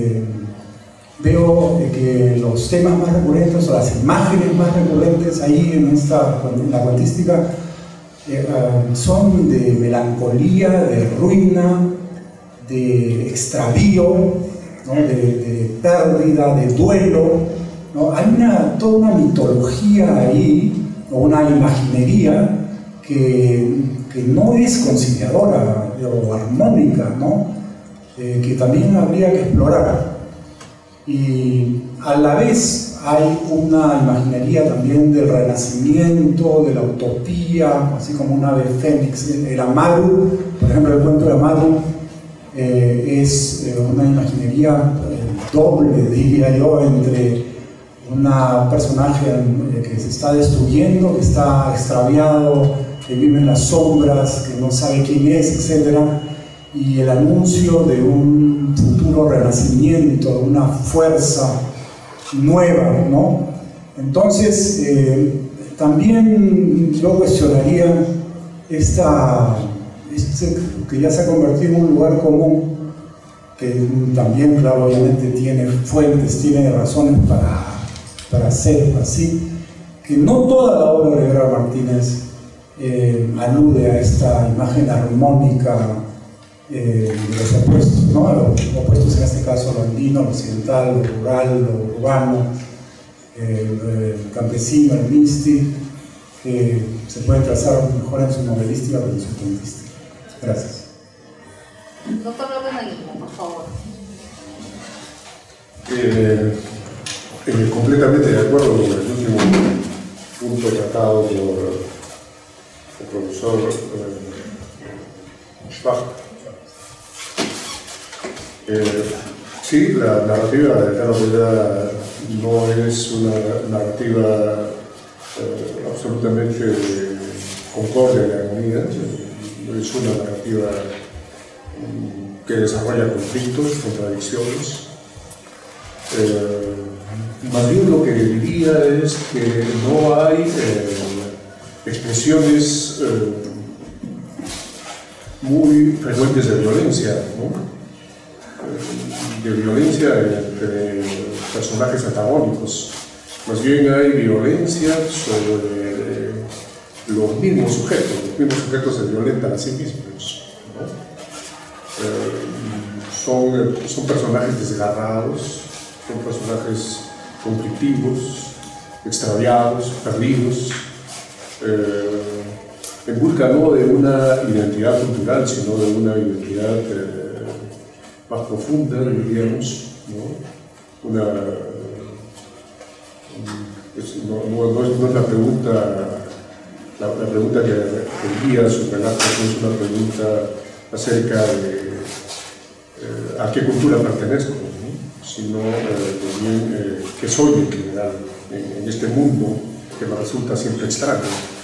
[SPEAKER 5] veo que los temas más recurrentes o las imágenes más recurrentes ahí en la cuentística son de melancolía, de ruina, de extravío, ¿no? de pérdida, de duelo, ¿no? Hay toda una mitología ahí, o una imaginería que no es conciliadora o armónica, ¿no? Que también habría que explorar. Y a la vez hay una imaginería también del renacimiento, de la utopía, así como un ave fénix. El Amaru, por ejemplo, el cuento de Amaru es una imaginería doble, diría yo, entre un personaje que se está destruyendo, que está extraviado, que vive en las sombras, que no sabe quién es, etc. Y el anuncio de un futuro renacimiento, de una fuerza nueva, ¿no? Entonces, también yo cuestionaría que ya se ha convertido en un lugar común, que también, claro, obviamente tiene fuentes, tiene razones para ser así, que no toda la obra de Rivera Martínez alude a esta imagen armónica de los opuestos, ¿no? Los opuestos en este caso, lo andino, lo occidental, lo rural, lo urbano, el campesino, el místico, que se puede trazar mejor en su novelística que en su cuentística. Gracias.
[SPEAKER 2] Doctor López Aguilera, por favor.
[SPEAKER 6] Completamente de acuerdo con el último punto tratado por el profesor Schwab. Sí, la narrativa de Carlos Rivera no es una narrativa absolutamente concorde de armonía, no es una narrativa que desarrolla conflictos, contradicciones. Más bien lo que diría es que no hay expresiones muy frecuentes de violencia, ¿no? De violencia entre personajes antagónicos. Más bien hay violencia sobre los mismos sujetos se violentan a sí mismos, ¿no? Son personajes desgarrados, son personajes conflictivos, extraviados, perdidos, en busca no de una identidad cultural, sino de una identidad más profunda, diríamos, ¿no? No es la pregunta que guía su relato, no es una pregunta acerca de a qué cultura pertenezco, ¿no? Sino también qué soy en general en este mundo que me resulta siempre extraño.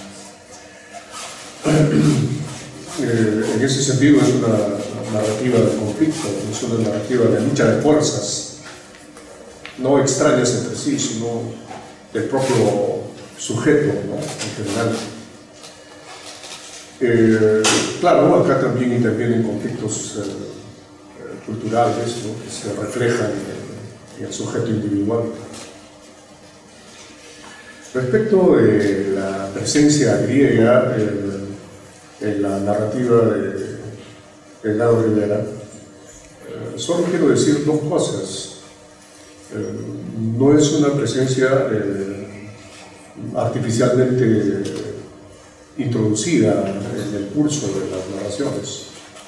[SPEAKER 6] En ese sentido es una narrativa de conflicto, es una narrativa de lucha de fuerzas, no extrañas entre sí, sino del propio sujeto, ¿no? En general. Claro, acá también intervienen conflictos culturales, ¿no? Que se reflejan en el sujeto individual. Respecto de la presencia griega en la narrativa de Lado Rivera, solo quiero decir dos cosas. No es una presencia artificialmente introducida en el curso de las narraciones.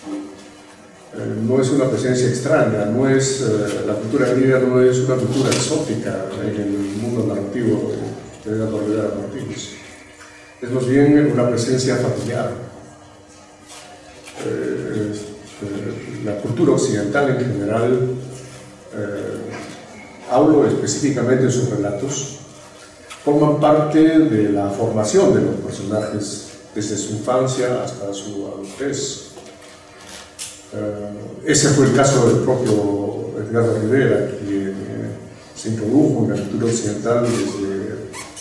[SPEAKER 6] No es una presencia extraña, no es, la cultura griega no es una cultura exótica en el mundo narrativo de Edgardo Rivera Martínez. Es más bien una presencia familiar. La cultura occidental en general, hablo específicamente de sus relatos, forman parte de la formación de los personajes desde su infancia hasta su adultez. Ese fue el caso del propio Edgardo Rivera, que se introdujo en la cultura occidental desde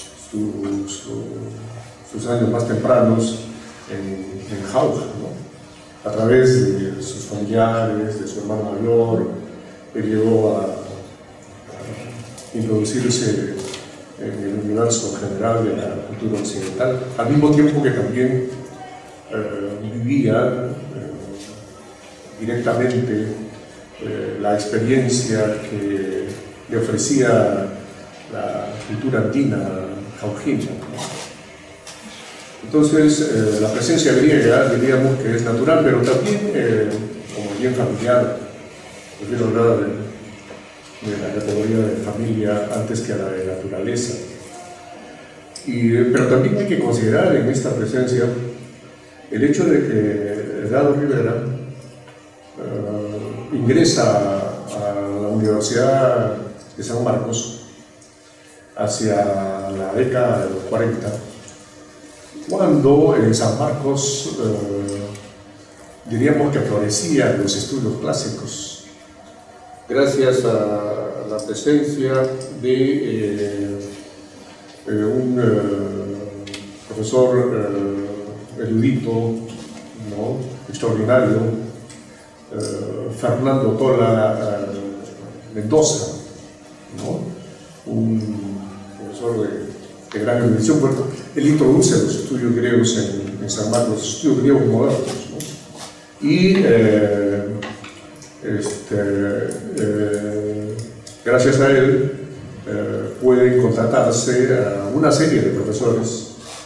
[SPEAKER 6] sus años más tempranos en Jauja, ¿no? A través de sus familiares, de su hermano mayor. Él llegó a introducirse en el universo general de la cultura occidental, al mismo tiempo que también vivía directamente la experiencia que le ofrecía la cultura andina jaujina. Entonces, la presencia griega diríamos que es natural, pero también como bien familiar. Prefiero hablar de la categoría de familia antes que la de naturaleza. Pero también hay que considerar en esta presencia el hecho de que Edgardo Rivera ingresa a la Universidad de San Marcos hacia la década de los 40, cuando en San Marcos diríamos que florecían los estudios clásicos, gracias a la presencia de un profesor erudito, ¿no?, extraordinario, Fernando Tola Mendoza, ¿no?, un profesor de gran erudición. Bueno, él introduce los estudios griegos en San Marcos, los estudios griegos modernos, ¿no? Y gracias a él pueden contratarse a una serie de profesores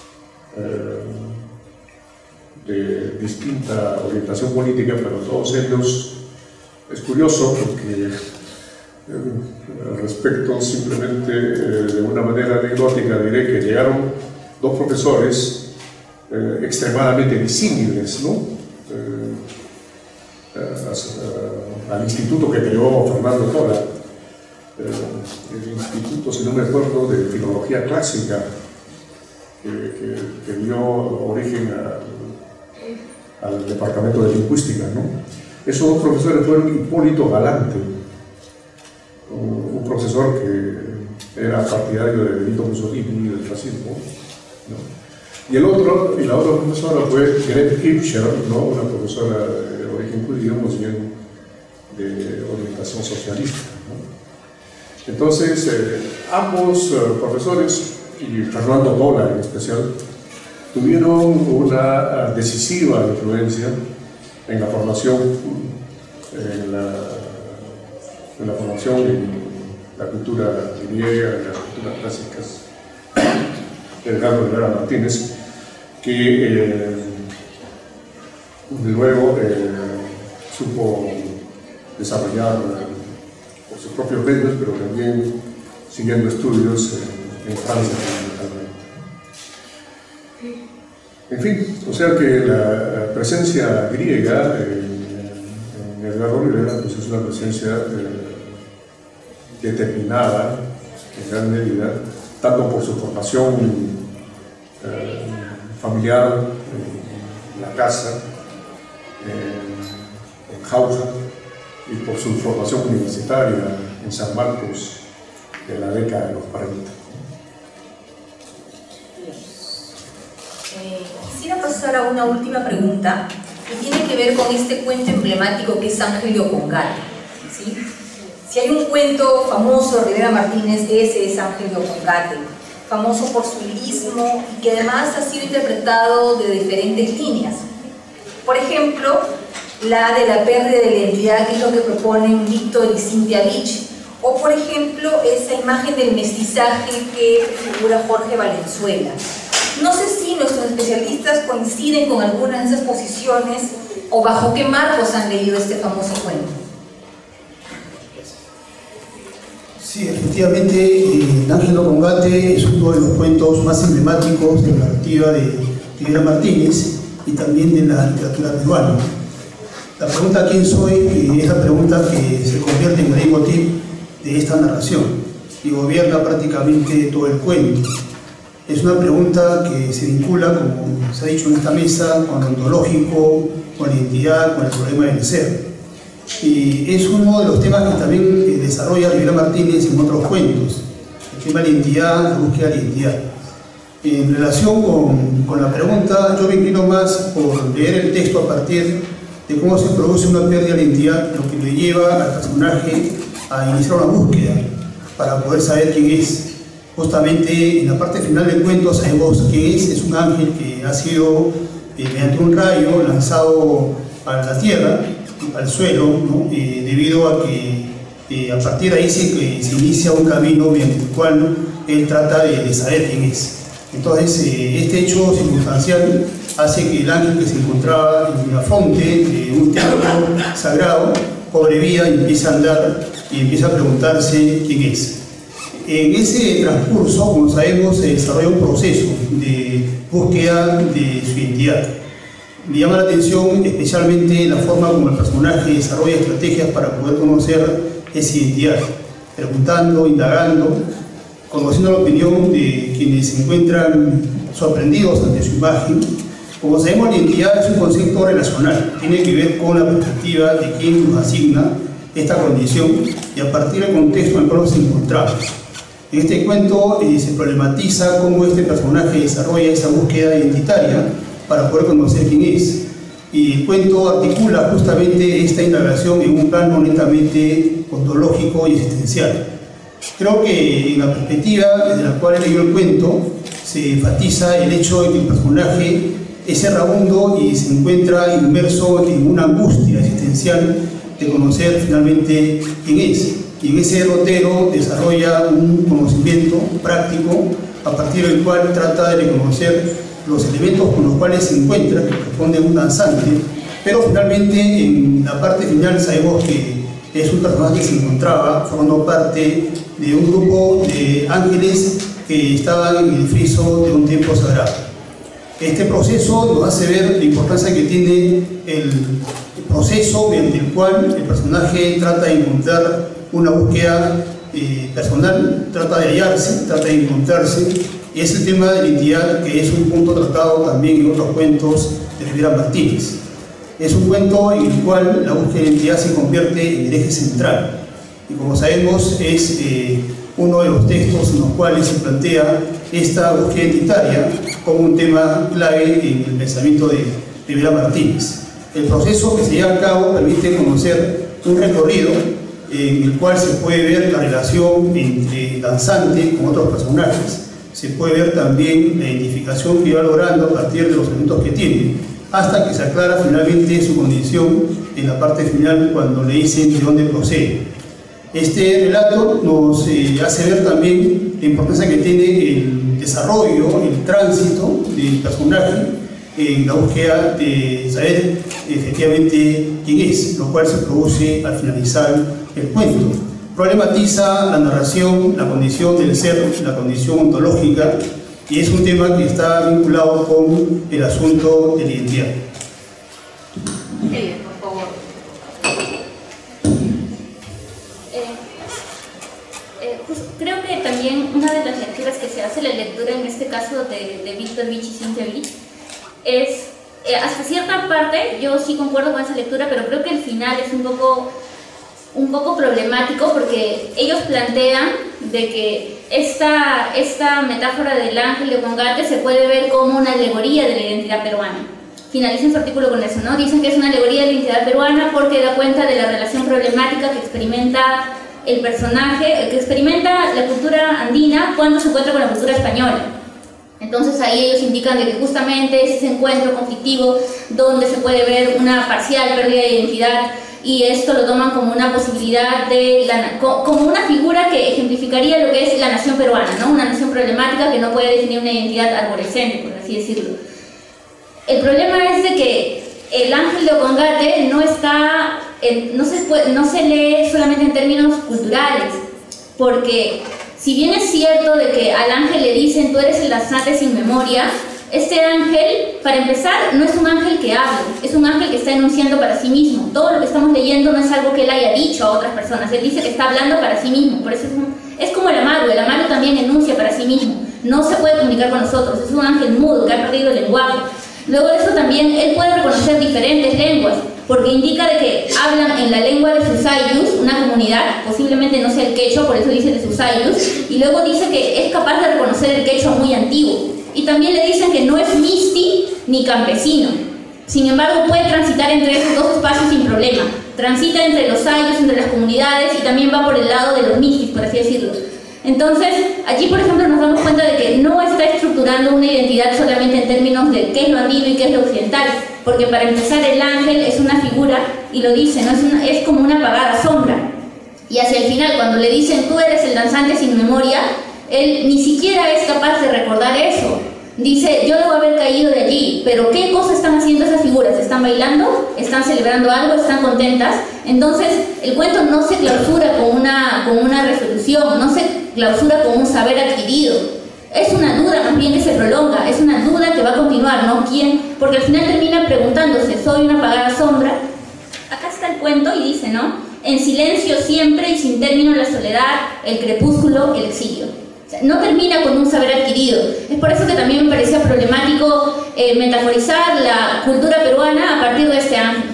[SPEAKER 6] de distinta orientación política, pero todos ellos, es curioso porque al respecto, simplemente de una manera anecdótica diré que llegaron dos profesores extremadamente disímiles, ¿no?, al instituto que creó Fernando Tola, el instituto, si no me acuerdo, de filología clásica, que dio origen al departamento de lingüística, ¿no? Esos dos profesores fueron Hipólito Galante, un profesor que era partidario de Benito Mussolini y del fascismo, ¿no? Y la otra profesora fue Grete Hipscher, ¿no?, una profesora de origen judío, más bien de orientación socialista, ¿no? Entonces, ambos profesores, y Fernando Tola en especial, tuvieron una decisiva influencia en la formación, en la cultura griega, en las culturas clásicas de Edgardo Rivera Martínez, que luego supo desarrollar por sus propios medios, pero también siguiendo estudios en Francia fundamentalmente. En fin, o sea que la presencia griega en Edgardo Rivera pues es una presencia determinada en gran medida, tanto por su formación familiar en la casa, en Jauja, y por su formación universitaria en San Marcos de la década de los 40.
[SPEAKER 2] Quisiera pasar a una última pregunta que tiene que ver con este cuento emblemático que es Ángel de Ocongate, ¿sí? Si hay un cuento famoso de Rivera Martínez, ese es Ángel de Ocongate, famoso por su lirismo y que además ha sido interpretado de diferentes líneas. Por ejemplo, la de la pérdida de la identidad, que es lo que proponen Víctor y Cynthia Beach, O por ejemplo, esa imagen del mestizaje que figura Jorge Valenzuela. No sé si nuestros especialistas coinciden con algunas de esas posiciones o bajo qué marcos han leído este famoso cuento.
[SPEAKER 3] Sí, efectivamente, el Ángelo Congate es uno de los cuentos más emblemáticos de la narrativa de Rivera Martínez y también de la literatura peruana. La pregunta ¿quién soy? Es la pregunta que se convierte en el leitmotiv de esta narración y gobierna prácticamente todo el cuento. Es una pregunta que se vincula, como se ha dicho en esta mesa, con lo ontológico, con la identidad, con el problema del ser. Y es uno de los temas que también desarrolla Rivera Martínez en otros cuentos, el tema de la identidad, la búsqueda de la identidad. En relación con la pregunta, yo me inclino más por leer el texto a partir de cómo se produce una pérdida de identidad, lo que le lleva al personaje a iniciar una búsqueda para poder saber quién es. Justamente en la parte final del cuento sabemos quién es un ángel que ha sido mediante un rayo lanzado a la tierra, al suelo, ¿no? Debido a que a partir de ahí se inicia un camino mediante el cual él trata de saber quién es. Entonces este hecho circunstancial hace que el ángel que se encontraba en la fuente de un templo sagrado cobre vida y empieza a andar y empieza a preguntarse quién es. En ese transcurso, como sabemos, se desarrolla un proceso de búsqueda de su identidad. Me llama la atención especialmente la forma como el personaje desarrolla estrategias para poder conocer esa identidad, preguntando, indagando, conociendo la opinión de quienes se encuentran sorprendidos ante su imagen. Como sabemos, la identidad es un concepto relacional, tiene que ver con la perspectiva de quien nos asigna esta condición y a partir del contexto en el cual nos encontramos. En este cuento se problematiza cómo este personaje desarrolla esa búsqueda identitaria para poder conocer quién es. Y el cuento articula justamente esta indagación en un plano netamente ontológico y existencial. Creo que en la perspectiva desde la cual he leído el cuento se enfatiza el hecho de que el personaje es errabundo y se encuentra inmerso en una angustia existencial de conocer finalmente quién es. Y en ese derrotero desarrolla un conocimiento práctico a partir del cual trata de reconocer los elementos con los cuales se encuentra, que responde a un danzante, pero finalmente en la parte final sabemos que es un personaje que se encontraba formando parte de un grupo de ángeles que estaban en el friso de un templo sagrado. Este proceso nos hace ver la importancia que tiene el proceso mediante el cual el personaje trata de encontrar una búsqueda personal, trata de hallarse, trata de encontrarse, y es el tema de la identidad, que es un punto tratado también en otros cuentos de Rivera Martínez. Es un cuento en el cual la búsqueda de identidad se convierte en el eje central, y como sabemos es uno de los textos en los cuales se plantea esta búsqueda identitaria como un tema clave en el pensamiento de Rivera Martínez. El proceso que se lleva a cabo permite conocer un recorrido en el cual se puede ver la relación entre el danzante con otros personajes, se puede ver también la identificación que va logrando a partir de los elementos que tiene, hasta que se aclara finalmente su condición en la parte final cuando le dicen de dónde procede. Este relato nos hace ver también la importancia que tiene el desarrollo, el tránsito del personaje en la búsqueda de saber efectivamente quién es, lo cual se produce al finalizar el cuento. Problematiza la narración, la condición del ser, la condición ontológica, y es un tema que está vinculado con el asunto de la identidad.
[SPEAKER 4] Por favor. Creo que también una de las lecturas que se hace, la lectura en este caso de Víctor Vich y Cintia Vich, es, hasta cierta parte, yo sí concuerdo con esa lectura, pero creo que el final es un poco problemático, porque ellos plantean de que esta metáfora del ángel de Congate se puede ver como una alegoría de la identidad peruana. Finalizan su artículo con eso, ¿no? Dicen que es una alegoría de la identidad peruana porque da cuenta de la relación problemática que experimenta el personaje, que experimenta la cultura andina cuando se encuentra con la cultura española. Entonces ahí ellos indican de que justamente es ese encuentro conflictivo donde se puede ver una parcial pérdida de identidad y esto lo toman como una posibilidad como una figura que ejemplificaría lo que es la nación peruana, ¿no? Una nación problemática que no puede definir una identidad arborescente, por así decirlo. El problema es de que el ángel de Ocongate no se lee solamente en términos culturales, porque si bien es cierto de que al ángel le dicen tú eres el danzante sin memoria, este ángel, para empezar, no es un ángel que hable, es un ángel que está enunciando para sí mismo. Todo lo que estamos leyendo no es algo que él haya dicho a otras personas, él dice que está hablando para sí mismo. Por eso es como el amaru también enuncia para sí mismo, no se puede comunicar con nosotros, es un ángel mudo que ha perdido el lenguaje. Luego de eso también él puede reconocer diferentes lenguas, porque indica de que hablan en la lengua de sus ayllus, una comunidad, posiblemente no sea el quechua, por eso dice de sus ayllus, y luego dice que es capaz de reconocer el quechua muy antiguo. Y también le dicen que no es misti ni campesino. Sin embargo, puede transitar entre esos dos espacios sin problema. Transita entre los ayllus, entre las comunidades, y también va por el lado de los mistis, por así decirlo. Entonces, allí, por ejemplo, nos damos cuenta de que no está estructurando una identidad solamente en términos de qué es lo andino y qué es lo occidental, porque para empezar el ángel es una figura, y lo dice, ¿no? Es como una apagada sombra. Y hacia el final, cuando le dicen tú eres el danzante sin memoria, él ni siquiera es capaz de recordar eso. Dice, yo debo haber caído de allí, pero ¿qué cosas están haciendo esas figuras? ¿Están bailando? ¿Están celebrando algo? ¿Están contentas? Entonces, el cuento no se clausura con una resolución, no se clausura con un saber adquirido. Es una duda más bien que se prolonga, es una duda que va a continuar, ¿no? ¿Quién? Porque al final termina preguntándose, ¿soy una apagada sombra? Acá está el cuento y dice, ¿no? En silencio siempre y sin término la soledad, el crepúsculo, el exilio. O sea, no termina con un saber adquirido. Es por eso que también me parecía problemático metaforizar la cultura peruana a partir de este ángel.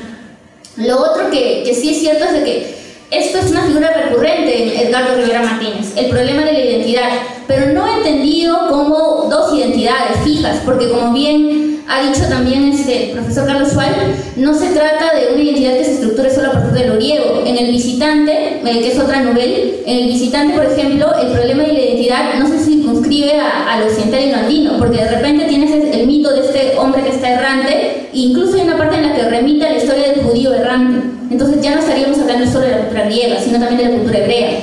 [SPEAKER 4] Lo otro que sí es cierto es de que esto es una figura recurrente en Edgardo Rivera Martínez, el problema de la identidad, pero no entendido como dos identidades fijas, porque como bien ha dicho también el profesor Carlos Schwalb, no se trata de una identidad que se estructure solo a partir del oriego. En El Visitante, que es otra novela, en El Visitante, por ejemplo, el problema de la identidad no se circunscribe a lo occidental y lo andino, porque de repente tienes el mito de este hombre que está errante, e incluso hay una parte en la que remite a la historia del judío errante. Entonces ya no estaríamos hablando solo de la cultura griega, sino también de la cultura hebrea.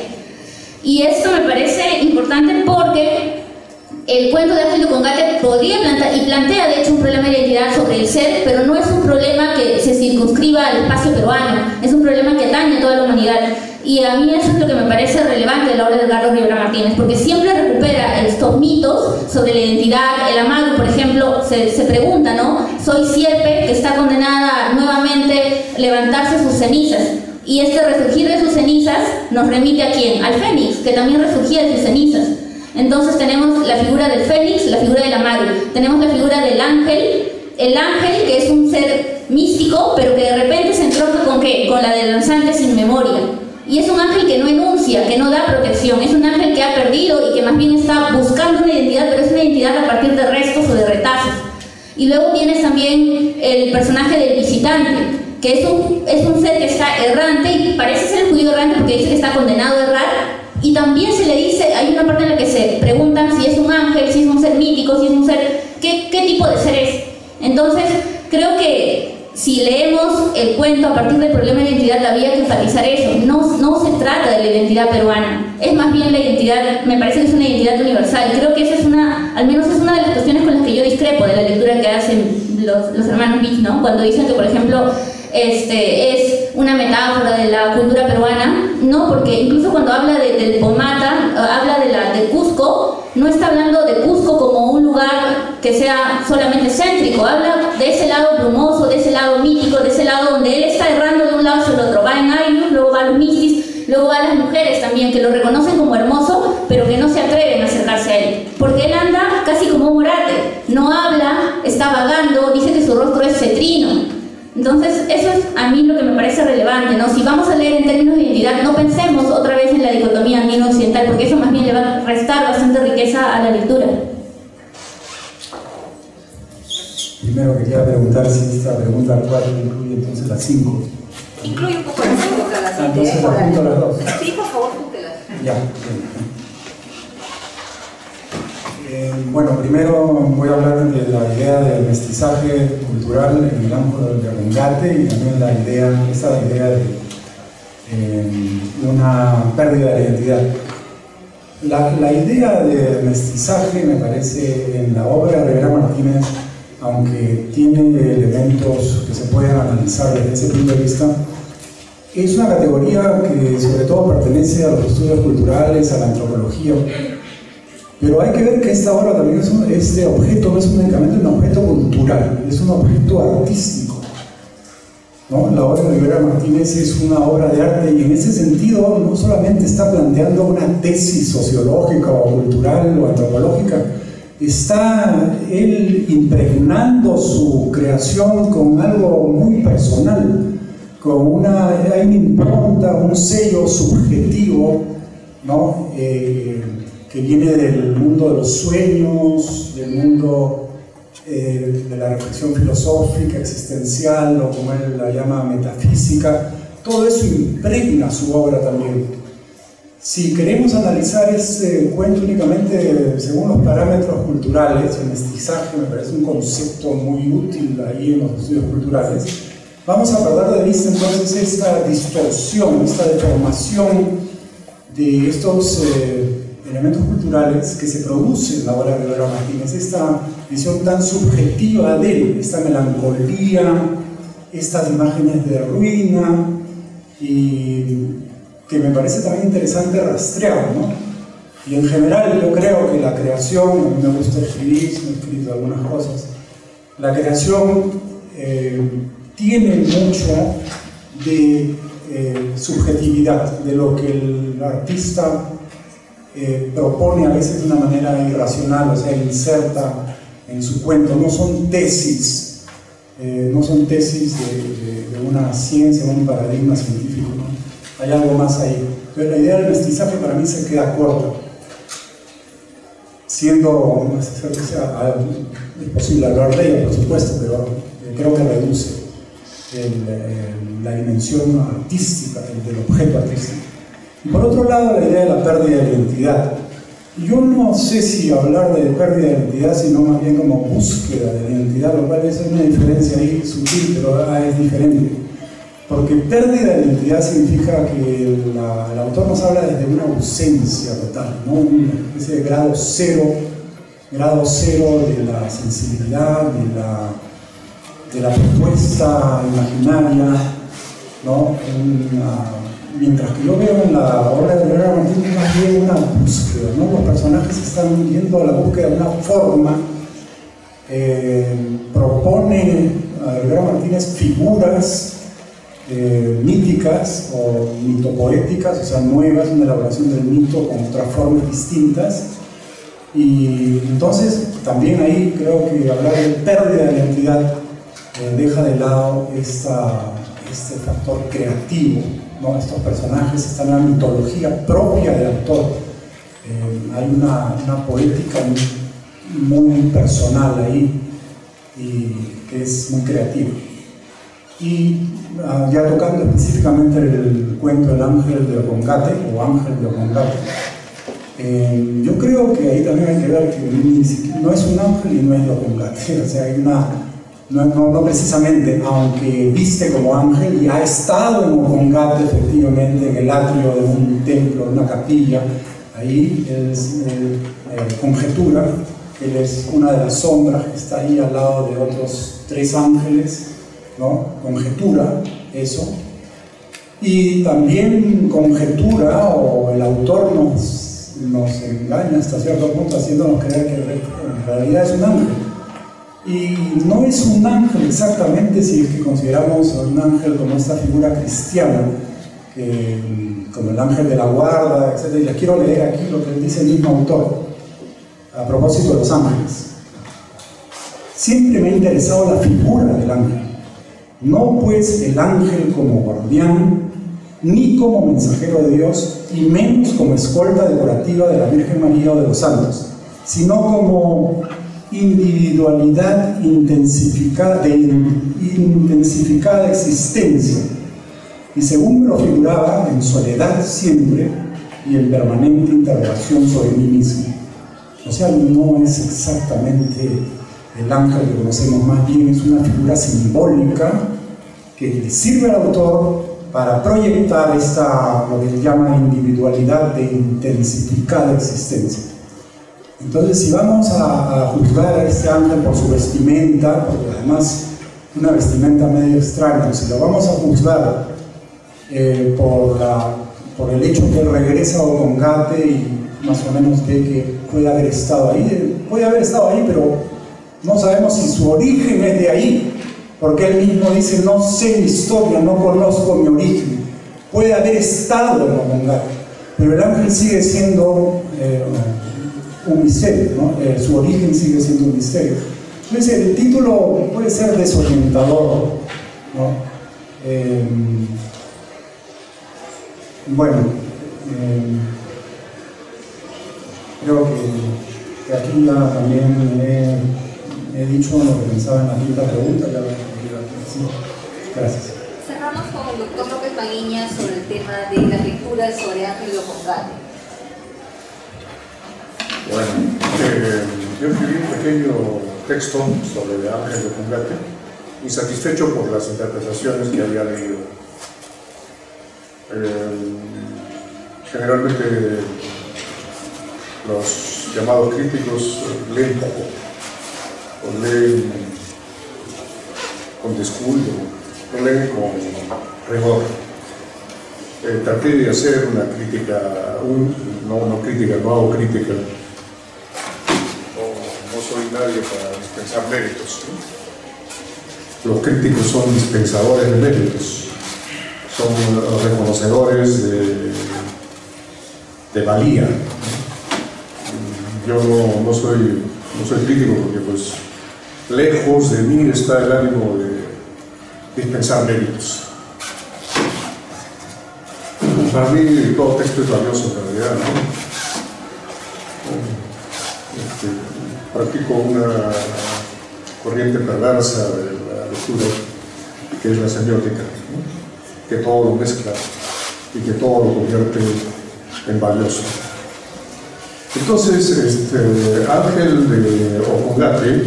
[SPEAKER 4] Y esto me parece importante porque el cuento de Ángel de Ocongate podría plantea de hecho un problema de identidad sobre el ser, pero no es un problema que se circunscriba al espacio peruano, es un problema que atañe a toda la humanidad. Y a mí eso es lo que me parece relevante de la obra de Edgardo Rivera Martínez, porque siempre recupera estos mitos sobre la identidad. El amago, por ejemplo, se pregunta, ¿no? Soy sierpe que está condenada nuevamente a levantarse sus cenizas. Y este resurgir de sus cenizas nos remite ¿a quién? Al fénix, que también resurgía de sus cenizas. Entonces tenemos la figura del fénix, la figura del amago. Tenemos la figura del ángel, el ángel que es un ser místico, pero que de repente se entronca ¿con qué? Con la del danzante sin memoria. Y es un ángel que no enuncia, que no da protección, es un ángel que ha perdido y que más bien está buscando una identidad, pero es una identidad a partir de restos o de retazos. Y luego tienes también el personaje del visitante, que es un ser que está errante y parece ser el judío errante porque dice que está condenado a errar. Y también se le dice, hay una parte en la que se preguntan si es un ángel, si es un ser mítico, si es un ser, ¿qué tipo de ser es? Entonces, creo que si leemos el cuento a partir del problema de identidad, había que enfatizar eso. No se trata de la identidad peruana, es más bien la identidad, me parece que es una identidad universal. Creo que esa es al menos es una de las cuestiones con las que yo discrepo de la lectura que hacen los hermanos Beach, ¿no? Cuando dicen que, por ejemplo, es una metáfora de la cultura peruana, no, porque incluso cuando habla del Pomata, habla de Cusco, no está hablando de Cusco como un lugar que sea solamente céntrico, habla de ese lado brumoso, de ese lado mítico, de ese lado donde él está errando de un lado hacia el otro, va en Ayllus, luego va a los mistis, luego va a las mujeres también, que lo reconocen como hermoso, pero que no se atreven a acercarse a él, porque él anda casi como un morate, no habla, está vagando, dice que su rostro es cetrino. Entonces, eso es a mí lo que me parece relevante, ¿no? Si vamos a leer en términos de identidad, no pensemos otra vez en la dicotomía andino-occidental, porque eso más bien le va a restar bastante riqueza a la lectura.
[SPEAKER 5] Primero quería preguntar si esta pregunta 4 incluye entonces las 5.
[SPEAKER 2] Incluye un poco las 5, las
[SPEAKER 5] entonces las junto las dos.
[SPEAKER 2] Sí, por favor, júntelas.
[SPEAKER 5] Ya, Bueno, primero voy a hablar de la idea del mestizaje cultural en el ámbito de Ongate y también esa idea de una pérdida de identidad. La idea de mestizaje, me parece, en la obra de Rivera Martínez, aunque tiene elementos que se pueden analizar desde ese punto de vista, es una categoría que sobre todo pertenece a los estudios culturales, a la antropología. Pero hay que ver que esta obra también este objeto no es únicamente un objeto cultural, es un objeto artístico, ¿no? La obra de Rivera Martínez es una obra de arte y en ese sentido no solamente está planteando una tesis sociológica o cultural o antropológica, está él impregnando su creación con algo muy personal, hay una impronta, un sello subjetivo, ¿no? Que viene del mundo de los sueños, del mundo de la reflexión filosófica, existencial, o como él la llama, metafísica. Todo eso impregna su obra también. Si queremos analizar este cuento únicamente según los parámetros culturales, el mestizaje me parece un concepto muy útil ahí en los estudios culturales, vamos a perder de vista entonces esta distorsión, esta deformación de estos elementos culturales que se producen en la obra de Rivera Martínez, esta visión tan subjetiva de él, esta melancolía, estas imágenes de ruina, y que me parece también interesante rastrear, ¿no? Y en general yo creo que la creación, a mí me gusta escribir, he escrito algunas cosas, la creación tiene mucho de subjetividad, de lo que el artista propone a veces de una manera irracional, o sea, inserta en su cuento. No son tesis de una ciencia, de un paradigma científico, ¿no? Hay algo más ahí. Pero la idea del mestizaje para mí se queda corta. Siendo, no sé si es posible hablar de ella, por supuesto, pero creo que reduce la dimensión artística, del objeto artístico. Y por otro lado, la idea de la pérdida de identidad. Yo no sé si hablar de pérdida de identidad, sino más bien como búsqueda de identidad, lo cual es una diferencia ahí sutil, pero es diferente. Porque pérdida de identidad significa que el autor nos habla desde una ausencia total, ¿no? Una especie de grado cero de la sensibilidad, de la propuesta imaginaria, ¿no? Mientras que yo veo en la obra de Rivera Martínez más bien una búsqueda, ¿no? Los personajes están yendo a la búsqueda de una forma, propone a Rivera Martínez figuras míticas o mitopoéticas, o sea, nuevas, una elaboración del mito con otras formas distintas. Y entonces también ahí creo que hablar de pérdida de identidad deja de lado este factor creativo, ¿no? Estos personajes están en la mitología propia del autor. Hay una poética muy personal ahí y que es muy creativa. Y ya tocando específicamente el cuento del ángel de Ongate, o Ángel de Ongate, yo creo que ahí también hay que ver que no es un ángel y no es de Ongate, o sea, hay no precisamente, aunque viste como ángel y ha estado en Ongate efectivamente en el atrio de un templo, de una capilla, ahí conjetura que él es una de las sombras que está ahí al lado de otros 3 ángeles, ¿no? Conjetura eso, y también conjetura, o el autor nos engaña hasta cierto punto haciéndonos creer que en realidad es un ángel. Y no es un ángel exactamente si es que consideramos a un ángel como esta figura cristiana, como el ángel de la guarda, etc. Y les quiero leer aquí lo que dice el mismo autor a propósito de los ángeles. Siempre me ha interesado la figura del ángel, no pues el ángel como guardián, ni como mensajero de Dios, y menos como escolta decorativa de la Virgen María o de los santos, sino como individualidad intensificada existencia, y según me lo figuraba, en soledad siempre y en permanente interrogación sobre mí mismo. O sea, no es exactamente el ángel que conocemos, más bien es una figura simbólica que le sirve al autor para proyectar lo que él llama individualidad de intensificada existencia. Entonces, si vamos a juzgar a este ángel por su vestimenta, porque además una vestimenta medio extraña, si lo vamos a juzgar por el hecho que él regresa a Ocongate y más o menos ve que puede haber estado ahí, pero no sabemos si su origen es de ahí, porque él mismo dice: no sé mi historia, no conozco mi origen. Puede haber estado en Ocongate, pero el ángel sigue siendo un misterio, ¿no? Su origen sigue siendo un misterio. Entonces el título puede ser desorientador, ¿no? Creo que aquí ya también he dicho lo que pensaba en la quinta pregunta. Sí. Gracias.
[SPEAKER 2] Cerramos con el doctor López Maguiña sobre el tema de las lecturas sobre Ángel de Ocongate.
[SPEAKER 6] Bueno, yo escribí un pequeño texto sobre Ángel de Ocongate, insatisfecho por las interpretaciones que había leído. Generalmente los llamados críticos leen poco, o leen con descuido, o leen con rigor. Traté de hacer una crítica, no hago crítica, no soy nadie para dispensar méritos, ¿no? Los críticos son dispensadores de méritos, son reconocedores de valía. Yo no soy crítico porque, pues, lejos de mí está el ánimo de dispensar méritos. Para mí todo texto es valioso en realidad, ¿no? Practico una corriente perversa de la lectura, que es la semiótica, ¿no? Que todo lo mezcla y que todo lo convierte en valioso. Entonces, Ángel de Ocongate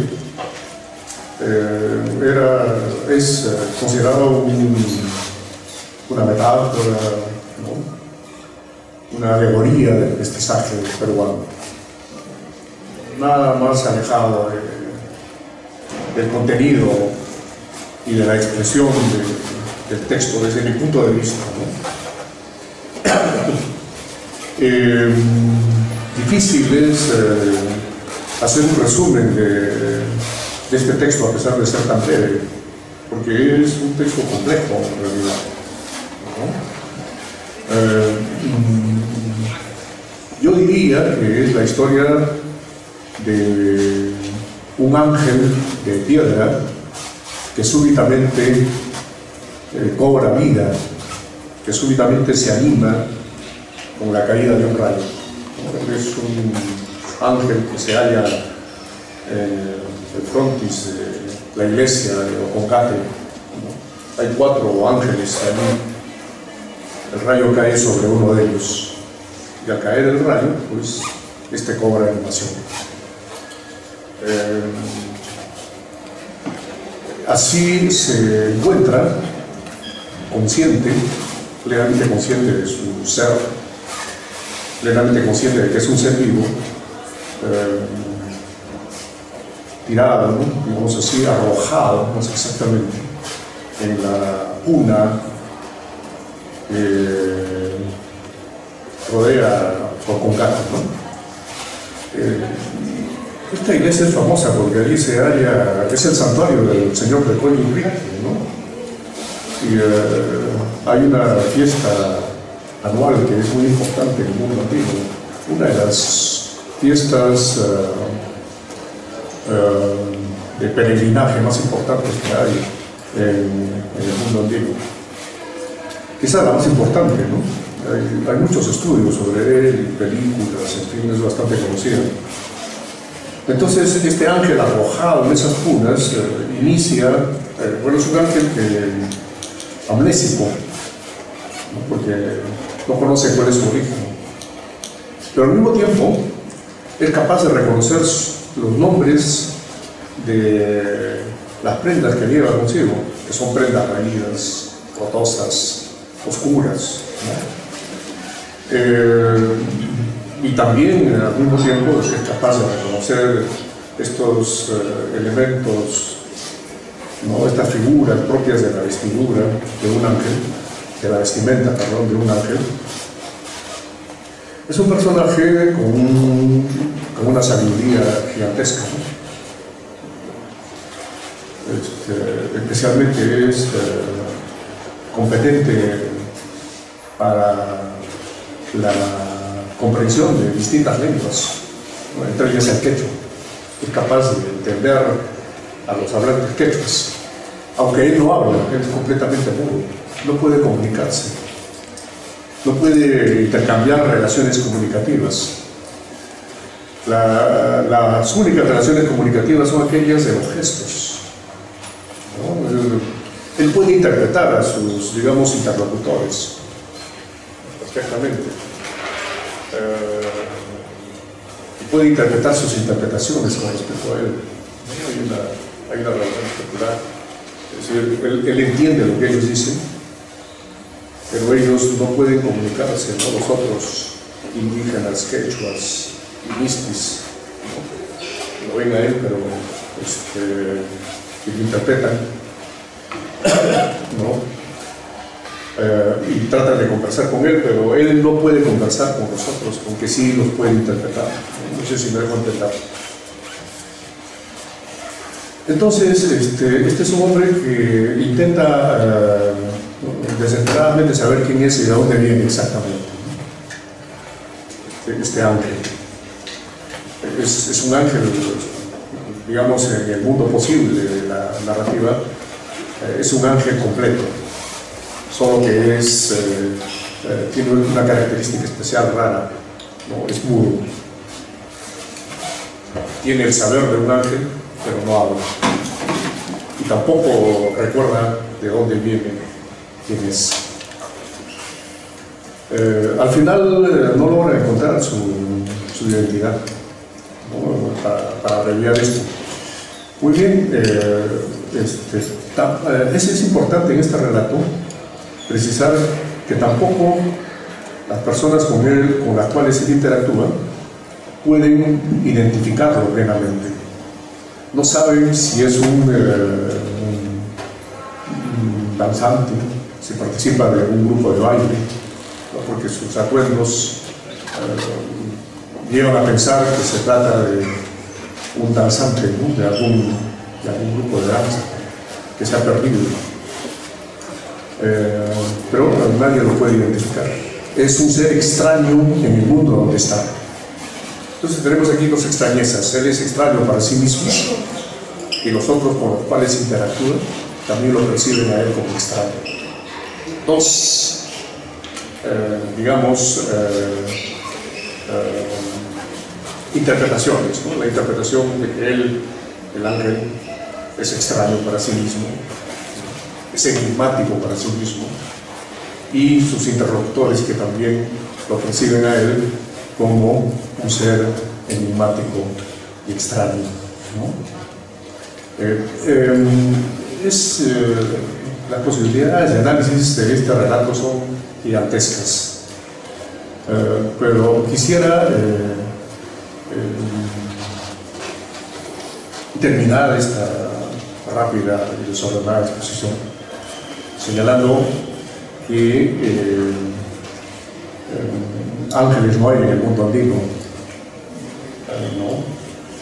[SPEAKER 6] es considerado una metáfora, ¿no? Una alegoría del mestizaje peruano. Nada más alejado del contenido y de la expresión del texto desde mi punto de vista, ¿no? Difícil es hacer un resumen de este texto a pesar de ser tan breve, porque es un texto complejo en realidad, ¿no? Yo diría que es la historia de un ángel de piedra que súbitamente cobra vida, que súbitamente se anima con la caída de un rayo. Es un ángel que se halla en el frontis de la iglesia de Ocongate, ¿no? Hay 4 ángeles allí. El rayo cae sobre uno de ellos y al caer el rayo, pues, este cobra animación. Así se encuentra consciente, plenamente consciente de su ser, plenamente consciente de que es un ser vivo, tirado, ¿no? Digamos así, arrojado, más exactamente, en la cuna que rodea Ocongate, ¿no? Esta iglesia es famosa porque allí se halla, es el santuario del Señor del Cuello Ingrate, ¿no? Y hay una fiesta anual que es muy importante en el mundo antiguo, una de las fiestas de peregrinaje más importantes que hay en el mundo antiguo. Quizá la más importante, ¿no? Hay muchos estudios sobre él, películas, en fin, es bastante conocida. Entonces, este ángel arrojado en esas cunas inicia, bueno, es un ángel amnésico, ¿no? Porque no conoce cuál es su origen. Pero al mismo tiempo, es capaz de reconocer los nombres de las prendas que lleva consigo, que son prendas raídas, cotosas, oscuras, ¿no? Y también al mismo tiempo es capaz de reconocer estos elementos, ¿no? Estas figuras propias de la vestidura de un ángel, de la vestimenta, perdón, de un ángel. Es un personaje con una sabiduría gigantesca, ¿no? Especialmente es competente para la comprensión de distintas lenguas, ¿no? Entre ellas el quechua. Es capaz de entender a los hablantes quechuas, aunque él no habla, él es completamente mudo, no puede comunicarse, no puede intercambiar relaciones comunicativas. Las únicas relaciones comunicativas son aquellas de los gestos, ¿no? Él puede interpretar a sus, digamos, interlocutores perfectamente. Y puede interpretar sus interpretaciones con respecto a él. Hay una relación particular. Es decir, él entiende lo que ellos dicen, pero ellos no pueden comunicarse, ¿no? Los otros indígenas, quechuas y mistis, ¿no? Lo ven a él, pero y lo interpretan, ¿no? Y tratan de conversar con él, pero él no puede conversar con nosotros, aunque sí los puede interpretar. No sé si me dejo entender. Entonces, este es un hombre que intenta desesperadamente saber quién es y de dónde viene exactamente este ángel. Es un ángel, digamos, en el mundo posible de la narrativa, es un ángel completo, solo que tiene una característica especial rara, ¿no? Es mudo. Tiene el saber de un ángel, pero no habla. Y tampoco recuerda de dónde viene, quién es. Al final no logra encontrar su identidad, ¿no? Para abreviar esto. Muy bien, es importante en este relato precisar que tampoco las personas con las cuales él interactúa pueden identificarlo plenamente. No saben si es un danzante, si participa de un grupo de baile, ¿no? Porque sus atuendos llevan a pensar que se trata de un danzante, ¿no? de algún grupo de danza que se ha perdido. Pero nadie lo puede identificar. Es un ser extraño en el mundo donde está. Entonces tenemos aquí dos extrañezas. Él es extraño para sí mismo y los otros con los cuales interactúa también lo perciben a él como extraño. Dos, digamos, interpretaciones, ¿no? La interpretación de que él, el ángel, es extraño para sí mismo, es enigmático para sí mismo, y sus interlocutores que también lo perciben a él como un ser enigmático y extraño, ¿no? Las posibilidades de análisis de este relato son gigantescas, pero quisiera terminar esta rápida y desordenada exposición señalando que ángeles no hay en el mundo andino, ¿no?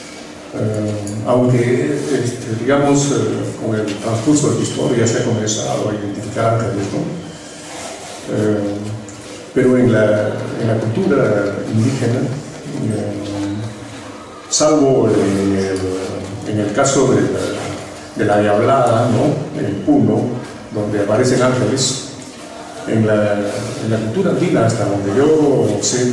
[SPEAKER 6] Aunque digamos con el transcurso de la historia se ha comenzado a identificar ángeles, ¿no? Pero en la cultura indígena, salvo en el caso de la Diablada, ¿no? En el Puno, donde aparecen ángeles, en la cultura andina, hasta donde yo sé,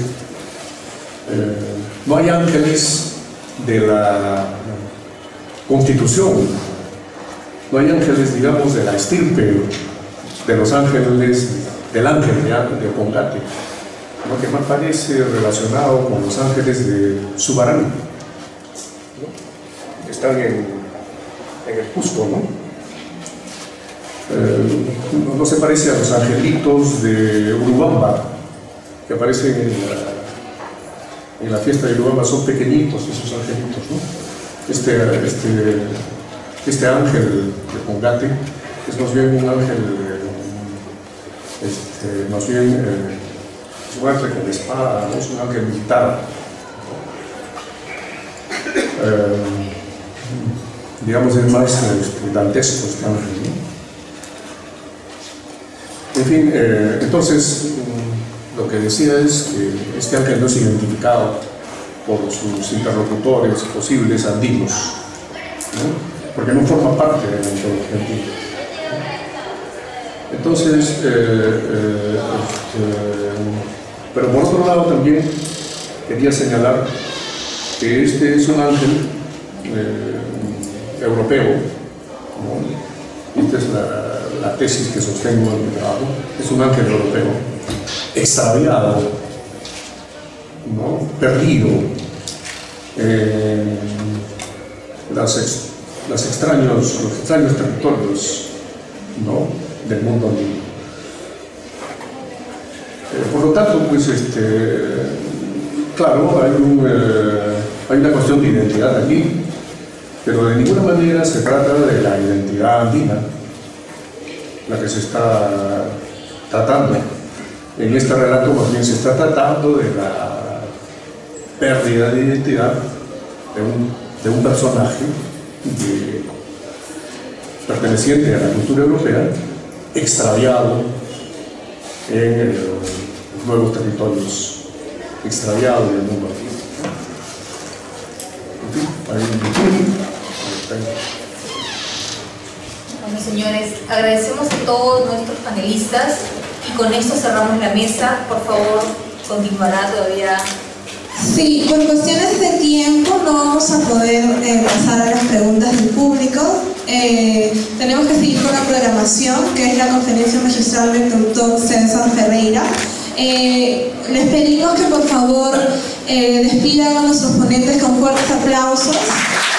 [SPEAKER 6] no hay ángeles de la constitución, no hay ángeles, digamos, de la estirpe de los ángeles, del ángel de Congate, ¿no?, que más parece relacionado con los ángeles de Subarán, ¿no?, que están en el Cusco, ¿no? No se parece a los angelitos de Urubamba, que aparecen en la fiesta de Urubamba. Son pequeñitos esos angelitos, ¿no? Este ángel de Congate es más bien un ángel, más bien es un ángel con espada, ¿no? Es un ángel militar, digamos, es más dantesco este ángel, ¿no? En fin, entonces lo que decía es que este ángel no es identificado por sus interlocutores posibles andinos, ¿no?, porque no forma parte de la mitología andina. Entonces, pero por otro lado también quería señalar que este es un ángel europeo, ¿no? Esta es la tesis que sostengo en mi trabajo. Es un ángel europeo, extraviado, ¿no?, perdido, los extraños territorios, ¿no?, del mundo andino. Por lo tanto, pues, claro, hay una cuestión de identidad aquí, pero de ninguna manera se trata de la identidad andina la que se está tratando. En este relato más bien se está tratando de la pérdida de identidad de un personaje perteneciente a la cultura europea, extraviado en los nuevos territorios, extraviado en el mundo antiguo.
[SPEAKER 2] Bueno, señores, agradecemos a todos nuestros panelistas y con esto cerramos la mesa. Por favor, continuará todavía.
[SPEAKER 1] Sí, por cuestiones de tiempo no vamos a poder pasar a las preguntas del público. Tenemos que seguir con la programación, que es la conferencia magistral del doctor César Ferreira. Les pedimos que por favor despidan a nuestros ponentes con fuertes aplausos.